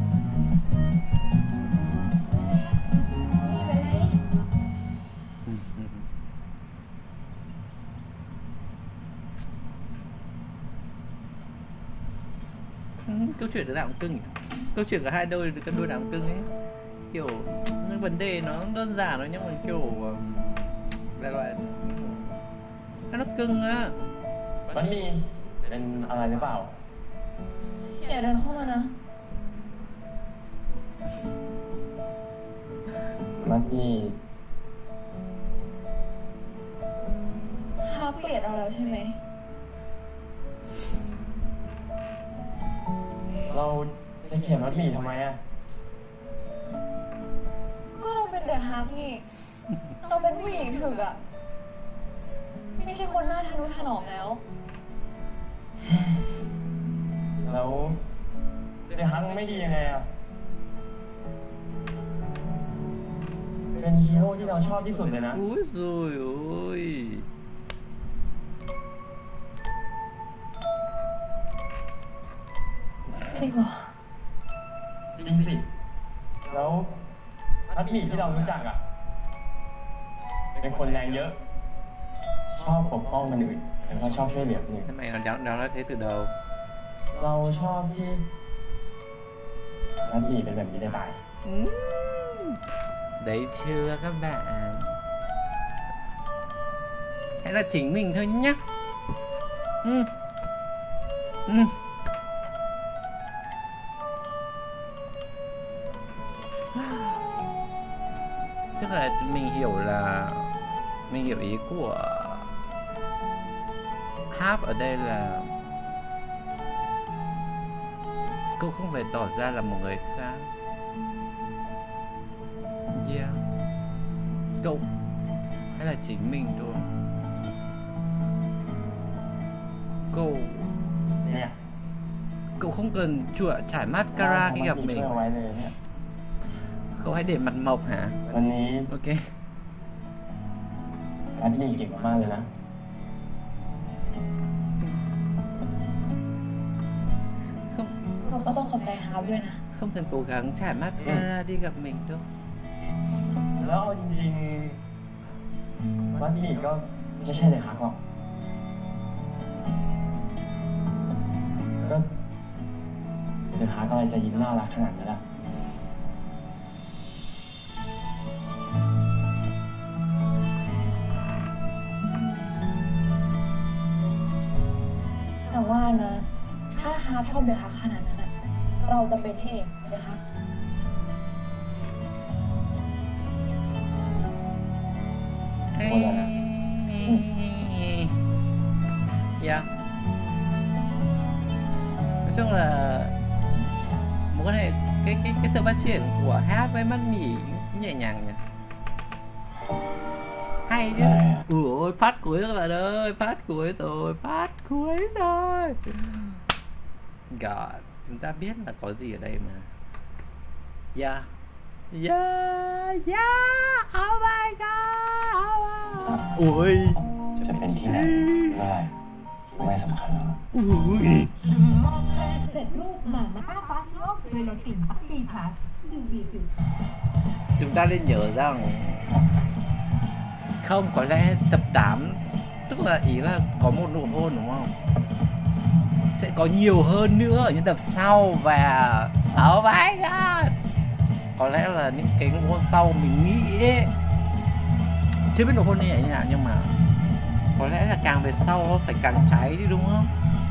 Câu chuyện đứa nào cũng cưng nhỉ? Câu chuyện của hai đôi cái đôi nào cũng cưng ấy. Kiểu những vấn đề nó đơn giản thôi nhưng mà kiểu đại loại nó cưng á. มันมีเป็นอะไรหรือเปล่าอย่าเดินเข้ามานะมันมีฮาเกลียดเราแล้วใช่ไหมเราจะเขียนมัดหมี่ทำไมอ่ะก็เราเป็นเดอะฮาร์นี่ เราเป็นผู้หญิงถึกอะไม่ใช่คนหน้าทะนุถนอมแล้วแล้วเดฮังไม่ดียังไงอ่ะ เป็นฮีโร่ที่เราชอบที่สุดเลยนะ Úi dồi ôi. จริงเหรอจริงสิ แล้วมัดหมี่ที่เรารู้จักอ่ะ เป็นคนแรงเยอะ ชอบปกป้องคนอื่นแล้วก็ชอบช่วยเหลือคนอื่น Thế mày nó nó nói thế từ đầu. เราชอบที่มัดหมี่เป็นแบบนี้ได้ไหม Đấy chưa các bạn? Hãy là chính mình thôi nhá. Ừ. Ừ. Tức là mình hiểu là mình hiểu ý của Half ở đây là cô không phải tỏ ra là một người khác. Yeah. Cậu hay là chính mình thôi. Cậu เนี่ย Cậu không cần chữa trải mascara khi gặp มัดหมี่ mình. ช่วยเอาไว้เลยเนี่ย Cậu hãy để mặt mộc hả? วันนี้ Ok. มัดหมี่เก่งมากเลยนะ Không เราก็ต้องขอบใจฮาร์ด้วยนะ không cần cố gắng trải mascara đi gặp mình đâu. แล้วเอาจริงๆมัดหมี่ก็ไม่ใช่เลยฮักหรอกก็เดี๋ยวฮักอะไรจะยิ้มน่ารักขนาดนั้นล่ะแต่ว่านะ ถ้าฮาร์ชอบเดอะฮักขนาดนั้นอะเราจะเป็นให้เองเดอะฮัก Dạ. Nói chung là mối quan hệ cái cái cái sự phát triển của Hát với Mắt Mỉ cũng nhẹ nhàng nhỉ. Hay chứ. Ủa ôi phát cuối rồi bạn ơi, phát cuối rồi, phát cuối rồi. God, chúng ta biết là có gì ở đây mà. Yeah. Yeah, yeah. Oh my god. Oh my. Ui. จะเป็นที่ไหนเมื่อไหร่ไม่สำคัญแล้ว Ui. เสร็จรูปหมาม่าฟาซิโอเวโรตินซีพลัสดูรีวิว Chúng ta nên nhớ rằng không, có lẽ tập tám Tức là ý là có một nụ hôn đúng không? Sẽ có nhiều hơn nữa ở những tập sau. Và oh my god, có lẽ là những cái nụ hôn sau mình nghĩ ấy, chưa biết nụ hôn này như nào, nhưng mà có lẽ là càng về sau nó phải càng cháy đi đúng không?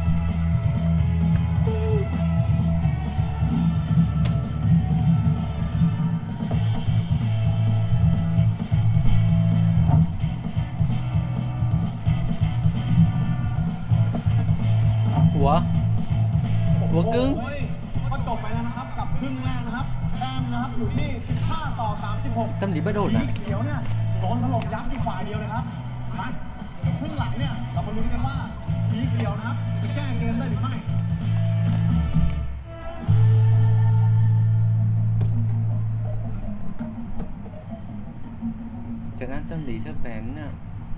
Ủa? Ủa cưng? ก็จบไปแล้วนะครับกับครึ่งแรกนะครับแต้มนะครับอยู่ที่สิบห้าต่อสามสิบหก Tâm lý bất ổn à? สีเขียวเนี่ยโดนถล่มยับที่ฝ่ายเดียวเลยครับมาเดี๋ยวครึ่งหลังเนี่ยเรามาลุ้นกันว่าสีเขียวนะครับจะแก้เกมได้หรือไม่ Trấn an tâm lý sắc bén nào.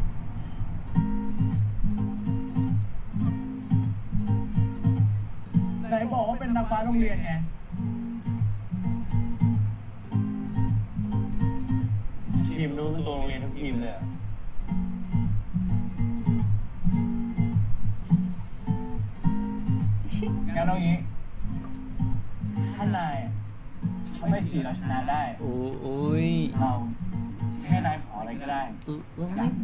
Nàyบอกว่าเป็นนางฟ้าโรงเรียนไงทีมนู้นเป็นตัวโรงเรียนทั้งทีมเลยอะงั้นเอางี้ถ้านายทำให้สีเราชนะได้ Ôi ôi. เราแค่นายขออะไรก็ได้ Ừ, ừ.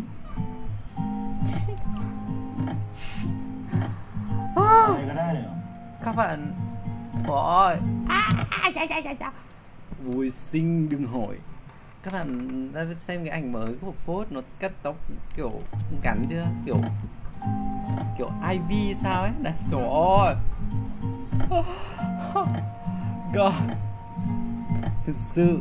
Này có đây nữa. Các bạn. Ôi. À, à, chà, chà, chà, chà. Vui xinh đừng hỏi. Các bạn đã xem cái ảnh mới của Phốt, nó cắt tóc kiểu ngắn chưa? Kiểu kiểu i vê sao ấy. Đây, trời ơi. God. Thực sự.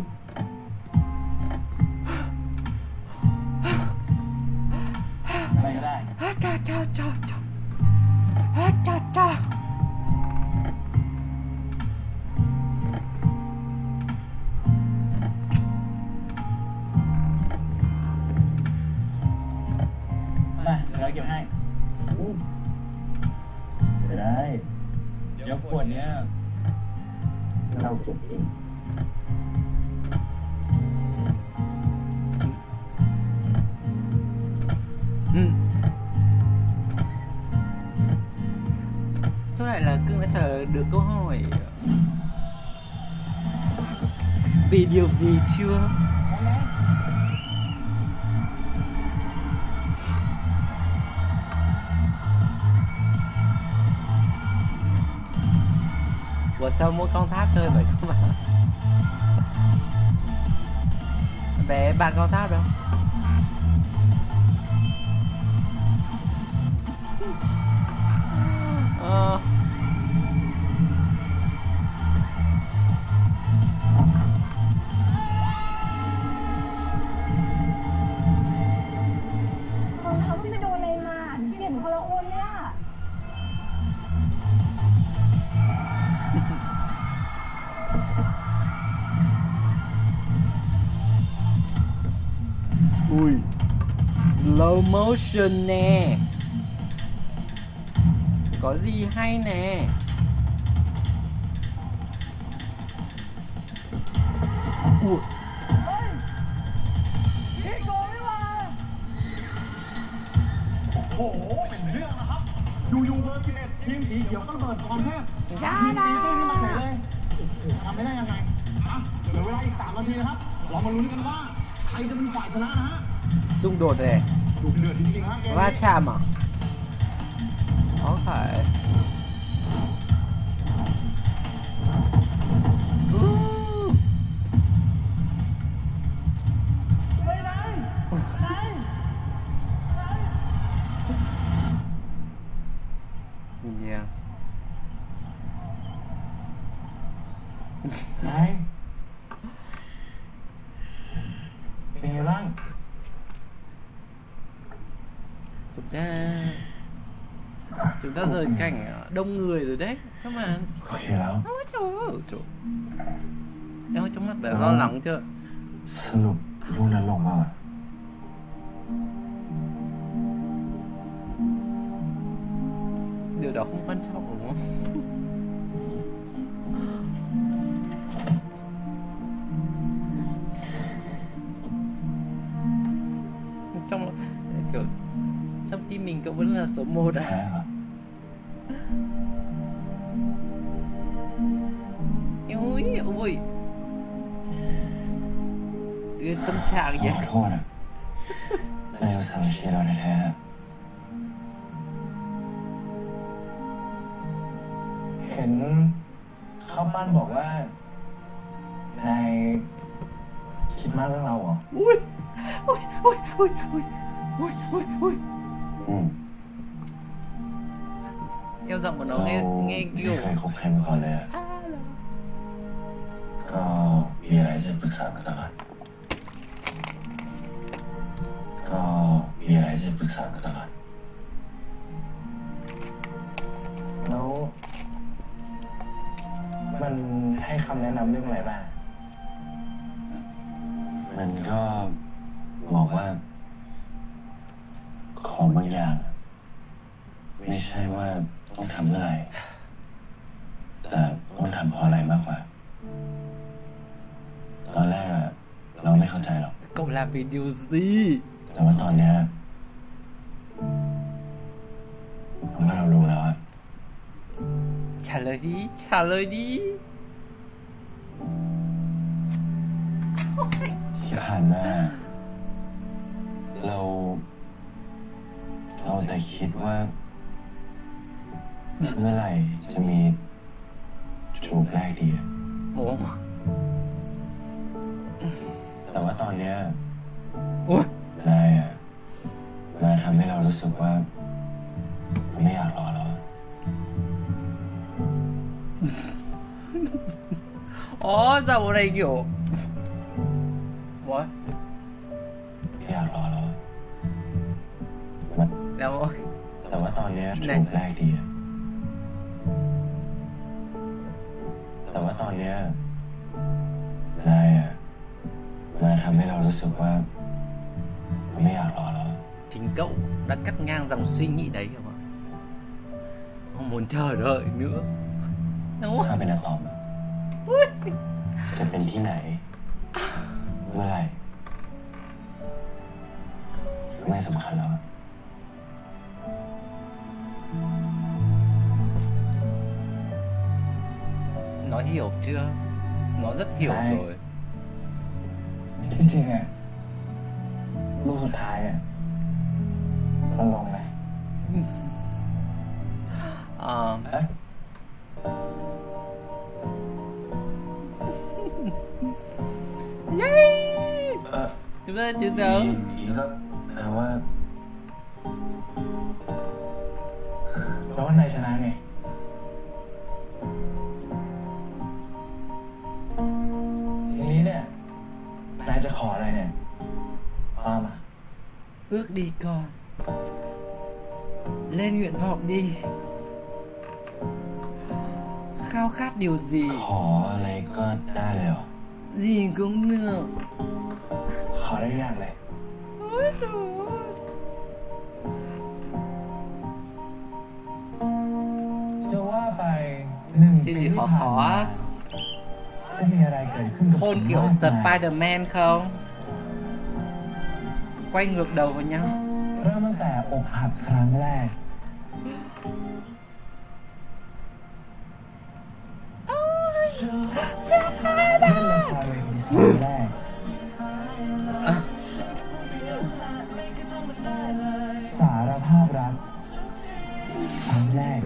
Này có đây. À, cha, cha, cha, cha. À, cha, cha. Này, đểเราเก็บให้ Để đây. เดี๋ยวขวดเนี้ย Lau chụp đi. Ừ. Thôi lại là cưng đã trả lời được câu hỏi vì điều gì chưa? Ủa sao mỗi con tháp chơi vậy các bạn? Bé bạn con tháp đâu? Ờ. Cònเขาไม่โดนอะไรมาเปลี่ยนคนละคนเนี่ย Ui, slow motion nè. Có gì hay nè. Ui. พี่โกนี่ว่าโอ้โหเป็นเรื่องนะครับอยู่ๆเบอร์สิบเอ็ดทีมสีเขียวก็ระเบิดก่อนแทบทีมสีเขียวนี่มาเฉยเลยทำไม่ได้ยังไงอ่ะเหลือเวลาอีกสามนาทีนะครับเรามาลุ้นกันว่าใครจะเป็นฝ่ายชนะนะฮะ Xung đột này. ดุเดือดจริงๆฮะเกม Va นี้ chạm à? Có phải. Uh. ไปไหนไหน Yeah. ไหนเป็นไงบ้าง Chúng ta Chúng ta rời cảnh đông người rồi đấy các bạn. Có gì đâu. Ôi trời ơi, trời. Em ơi, trong mắt bé lo lắng chưa? สรุปลูกนั้นลงมา Điều đó không quan trọng đúng không? Trong kiểu Trong tim mình cậu vẫn là số một à? แพ้เหรอ Ôi ôi Cái tâm trạng ข vậy อโทษนะนายอุตส่าห์เชียร์เราแท้ๆเห็นข้าวปั้นบอกว่านายคิดมากเรื่องเราเหรอ Ui Ui ui ui ui Ui ui ui อืม Eo giọng của nó เรา nghe nghe ไม่ kiểu เคยคบใครมาก่อนเลยอะก็มีอะไรจะปรึกษากันตลอดก็มีอะไรจะปรึกษากันตลอดแล้วมันให้คำแนะนำเรื่องอะไรบ้างมันก็บอกว่า ของบางอย่าง ไม่ใช่ว่าต้องทำเมื่อไหร่แต่ต้องทำเพราะอะไรมากกว่า ตอนแรกอะเราไม่เข้าใจหรอก Cậu làm vì điều gì แต่ว่าตอนเนี้ยผมว่าเรารู้แล้วอะ Trả lời đi Trả lời đi ที่ผ่านมาเรา เราแต่คิดว่า เมื่อไหร่จะมีจูบแรกดีอะ Ủa แต่ว่าตอนเนี้ย Ui นายอะมาทำให้เรารู้สึกว่าไม่อยากรอแล้วอะ Ồ giọng này kiểu Ủa ไม่อยากรอแล้วอะมัน Đâu rồi แต่ว่าตอนเนี้ยจูบแรกดีอะแต่ว่าตอนเนี้ยนายอะมาทำให้เรารู้สึกว่าไม่อยากรอแล้วอะ Chính cậu đã cắt ngang dòng suy nghĩ đấy không ạ? Không muốn chờ đợi nữa Đúng ถ้า không? เป็นอะตอมอะจะเป็นที่ไหน เมื่อไหร่ไม่สำคัญแล้วอะ Nó hiểu chưa? Nó rất hiểu Đấy. rồi ที่จริงอะลูกสุดท้ายอะเราลองไหม Ờ เอ๊ะ Yay! เออ Chúng ta chiến อ thắng ย่างนี้ก็แปลว่าแปลว่านายชนะไงทีนี้เนี่ยนายจะขออะไรเนี่ยว่ามา Ước đi con Lên nguyện vọng đi Khao khát điều gì ขออะไรก็ได้เลยเหรอ Gì cũng được ขอได้ทุกอย่างเลย Ôi trời ơi จะว่าไปหนึ่ง Xin ปี gì ที่ khó ผ่าน khó มา á ก็มีอะไรเกิดขึ้นกับผม Hôn kiểu มากมาย Spider-Man không? Quay ngược đầu vào nhau เริ่มตั้งแต่อกหักครั้งแรกเล่นละครเวทีครั้งแรกสารภาพรักครั้งแรก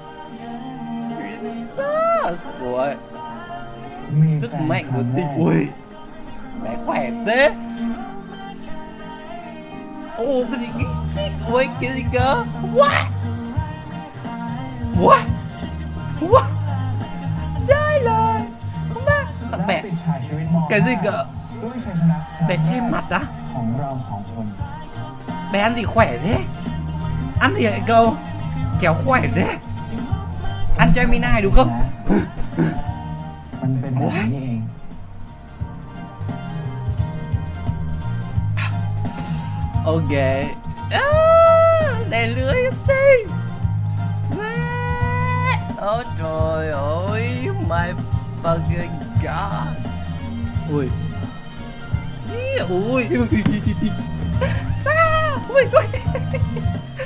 Ủa มี Sức แฟน mạnh ครั้ của งแร tình ก Ui Bé khỏe thế Ồ cái gì cái Ui cái gì cơ What What What Đây rồi Không ba Sao และ bé ปิดฉากชีวิตม Cái gì cơ ด้วยชัยชนะครั้ง Bé แร che ก mặt á ของเราสองคน Bé ăn gì khỏe thế Ăn gì vậy câu Kéo khỏe thế Ăn cho em Minai đúng không มันเป็นแบบนี้เอง Ok à, Đèn lưới xinh Ôi trời ơi My fucking god Ui Ui Ui Ui Ui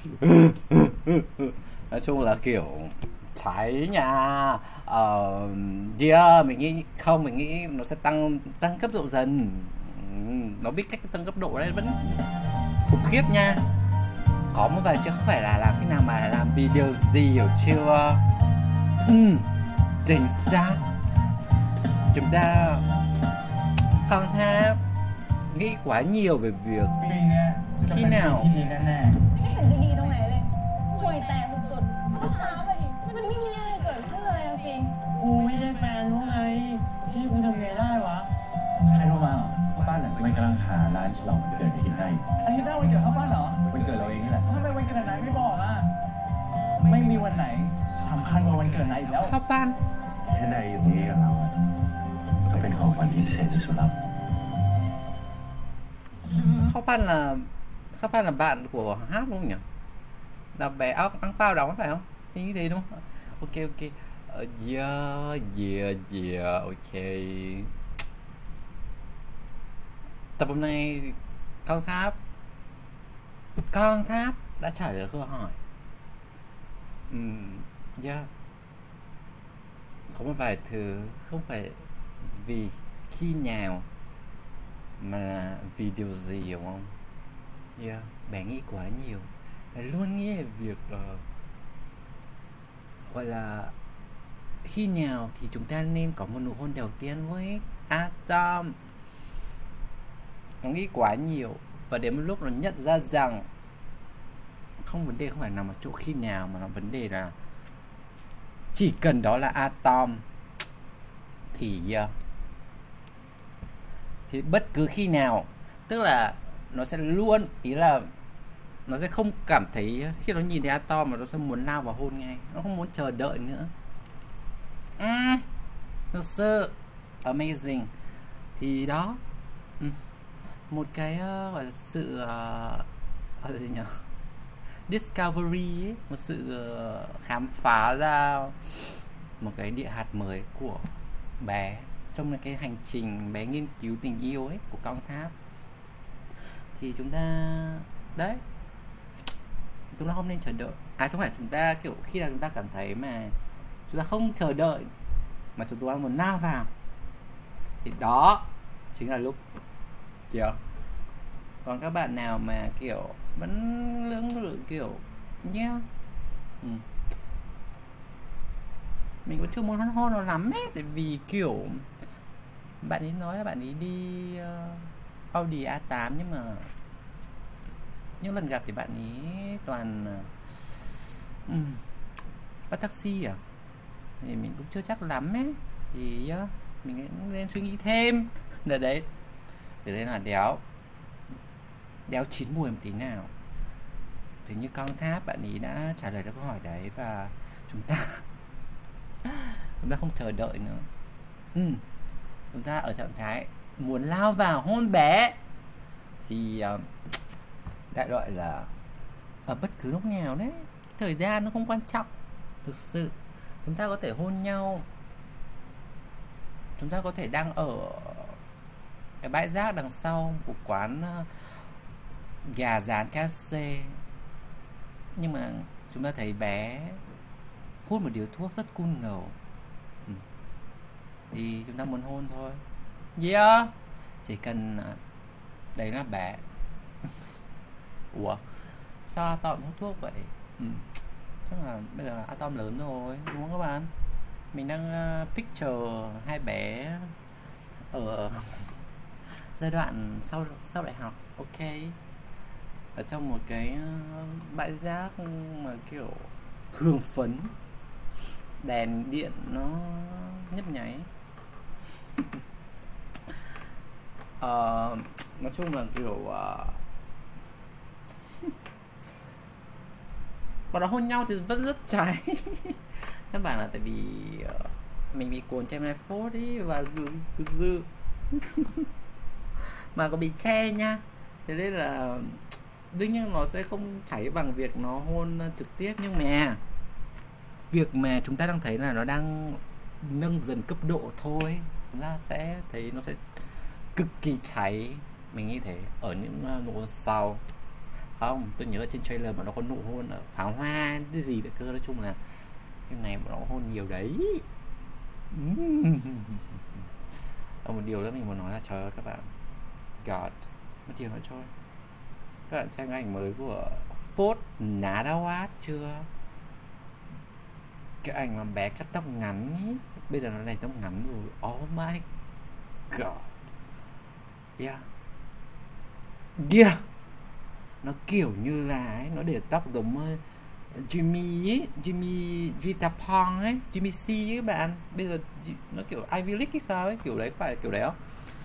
Nói chung là kiểu cháy nha. Ờ, yeah, mình nghĩ không, mình nghĩ nó sẽ tăng tăng cấp độ dần. Nó biết cách tăng cấp độ đấy vẫn khủng khiếp nha. Có một vài chứ không phải là làm khi nào mà làm vì điều gì, hiểu chưa? Ừ, chính xác. Chúng ta còn tháp nghĩ quá nhiều về việc khi nào ไม่เห็นจะดีตรงไหนเลยห่วยแตกสุดๆก็ท้าไปดิมันไม่มีอะไรเกิดขึ้นเลยจริงกูไม่ใช่แฟนเขาไงพี่กูทำไงได้วะใครโทรมาเหรอบ้านหลังมันกำลังหาร้านฉลองวันเกิดให้กินให้อันนี้ได้วันเกิดเข้าบ้านเหรอวันเกิดเราเองนี่แหละทำไมวันเกิดไหนไม่บอกอ่ะไม่มีวันไหนสำคัญกว่าวันเกิดไหนอีกแล้วเข้าบ้านแค่นายอยู่ตรงนี้กับเราก็เป็นของขวัญที่พิเศษที่สุดแล้ว Khó Pan là Khó Pan là bạn của Hát đúng không nhỉ? Là bé áo ăn phao đóng phải không? Hình như thế đúng không? Ok ok. Uh, yeah yeah yeah ok. Tập hôm nay Con Tháp Con Tháp đã trả lời câu hỏi. um, Yeah. Có một vài thứ không phải vì khi nào mà là vì điều gì, hiểu không? Yeah, bé nghĩ quá nhiều. Bé luôn nghĩ về việc uh, gọi là khi nào thì chúng ta nên có một nụ hôn đầu tiên với Atom. Nó nghĩ quá nhiều. Và đến một lúc nó nhận ra rằng không, vấn đề không phải nằm ở chỗ khi nào, mà nó vấn đề là chỉ cần đó là Atom thì uh, thì bất cứ khi nào, tức là nó sẽ luôn, ý là nó sẽ không cảm thấy khi nó nhìn thấy Atom mà nó sẽ muốn lao vào hôn ngay, nó không muốn chờ đợi nữa. uhm, Thật sự amazing. Thì đó, uhm, một cái uh, gọi là sự uh, gì nhỉ? Discovery ấy, một sự uh, khám phá ra một cái địa hạt mới của bé trong cái hành trình bé nghiên cứu tình yêu ấy của Con Tháp. Thì chúng ta đấy, chúng ta không nên chờ đợi. À không phải chúng ta kiểu khi nào chúng ta cảm thấy mà chúng ta không chờ đợi mà chúng ta muốn lao vào thì đó chính là lúc chưa. Còn các bạn nào mà kiểu vẫn lưỡng lự kiểu nhé, yeah. ừ. Mình cũng chưa muốn hôn hôn nó lắm ấy, tại vì kiểu bạn ấy nói là bạn ấy đi uh, Audi a tám, nhưng mà những lần gặp thì bạn ấy toàn uh, um, bắt taxi à, thì mình cũng chưa chắc lắm ấy. Thì uh, mình nên suy nghĩ thêm để đấy, để đây là đéo đéo chín mùi một tí nào. Thì như Con Tháp, bạn ấy đã trả lời được câu hỏi đấy, và chúng ta chúng ta không chờ đợi nữa. ừ. Chúng ta ở trạng thái muốn lao vào hôn bé thì uh, đại loại là ở bất cứ lúc nào đấy, thời gian nó không quan trọng. Thực sự chúng ta có thể hôn nhau, chúng ta có thể đang ở cái bãi rác đằng sau của quán uh, gà rán ca ép xê, nhưng mà chúng ta thấy bé hút một điếu thuốc rất cool ngầu, ừ. thì chúng ta muốn hôn thôi. Yeah, chỉ cần đấy là bé. Ủa sao Atom hút thuốc vậy? ừ. Chắc là bây giờ Atom lớn rồi đúng không các bạn? Mình đang uh, picture hai bé ở giai đoạn sau sau đại học, ok, ở trong một cái uh, bãi rác mà kiểu hương phấn, đèn điện nó nhấp nháy. uh, nói chung là kiểu uh, bọn nó hôn nhau thì vẫn rất cháy. Các bạn là tại vì uh, mình bị cuốn trên Gemini Fold đi, và từ dư mà có bị che nha, thế nên là đương nhiên nó sẽ không cháy bằng việc nó hôn trực tiếp, nhưng mà việc mà chúng ta đang thấy là nó đang nâng dần cấp độ thôi, chúng ta sẽ thấy nó sẽ cực kỳ cháy. Mình nghĩ thế ở những nụ hôn sau. không, tôi nhớ ở trên trailer mà nó có nụ hôn ở pháo hoa cái gì nữa cơ. Nói chung là phim này mà nó hôn nhiều đấy. Ở một điều nữa mình muốn nói là trời ơi các bạn, God, một điều nữa thôi, các bạn xem cái ảnh mới của Phốt Nadawat chưa? Cái ảnh mà bé cắt tóc ngắn ý, bây giờ nó này tóc ngắn rồi. Oh my God. Yeah. Yeah. Nó kiểu như là ấy, nó để tóc giống uh, Jimmy ấy, Jimmy Jitapong ấy, Jimmy C ấy các bạn. Bây giờ nó kiểu Ivy League hay sao ấy, kiểu đấy, phải là kiểu đấy không?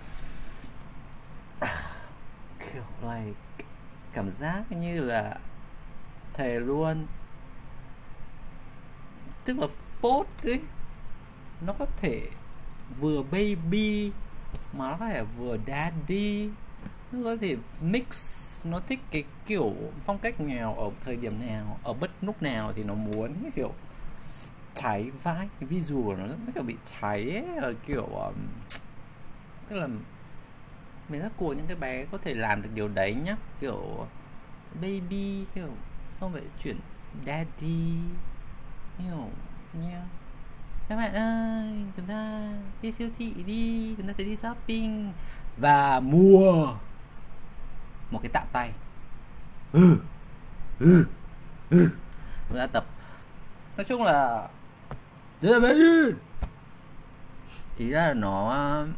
Kiểu like cảm giác như là thề luôn, tức là Phốt ấy, nó có thể vừa baby mà nó có thể vừa daddy, nó có thể mix, nó thích cái kiểu phong cách nào ở thời điểm nào, ở bất lúc nào thì nó muốn kiểu cháy vai. Cái visual của nó rất kiểu bị cháy ấy, kiểu um, tức là mình rất cuồng những cái bé có thể làm được điều đấy nhá, kiểu baby kiểu xong rồi chuyển daddy, hiểu nha. Các bạn ơi, chúng ta đi siêu thị đi, chúng ta sẽ đi shopping và mua một cái tạ tay. Ừ, ừ, ừ. Chúng ta tập. Nói chung là rất là baby. Ý là nó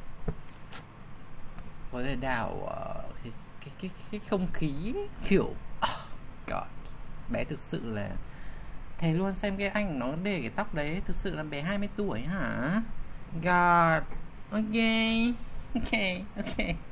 có thể đảo uh, cái, cái, cái, cái không khí ấy, kiểu oh God, bé thực sự là thầy luôn. Xem cái anh nó để cái tóc đấy, thực sự là bé hai mươi tuổi hả? God. Ok. Ok. Ok.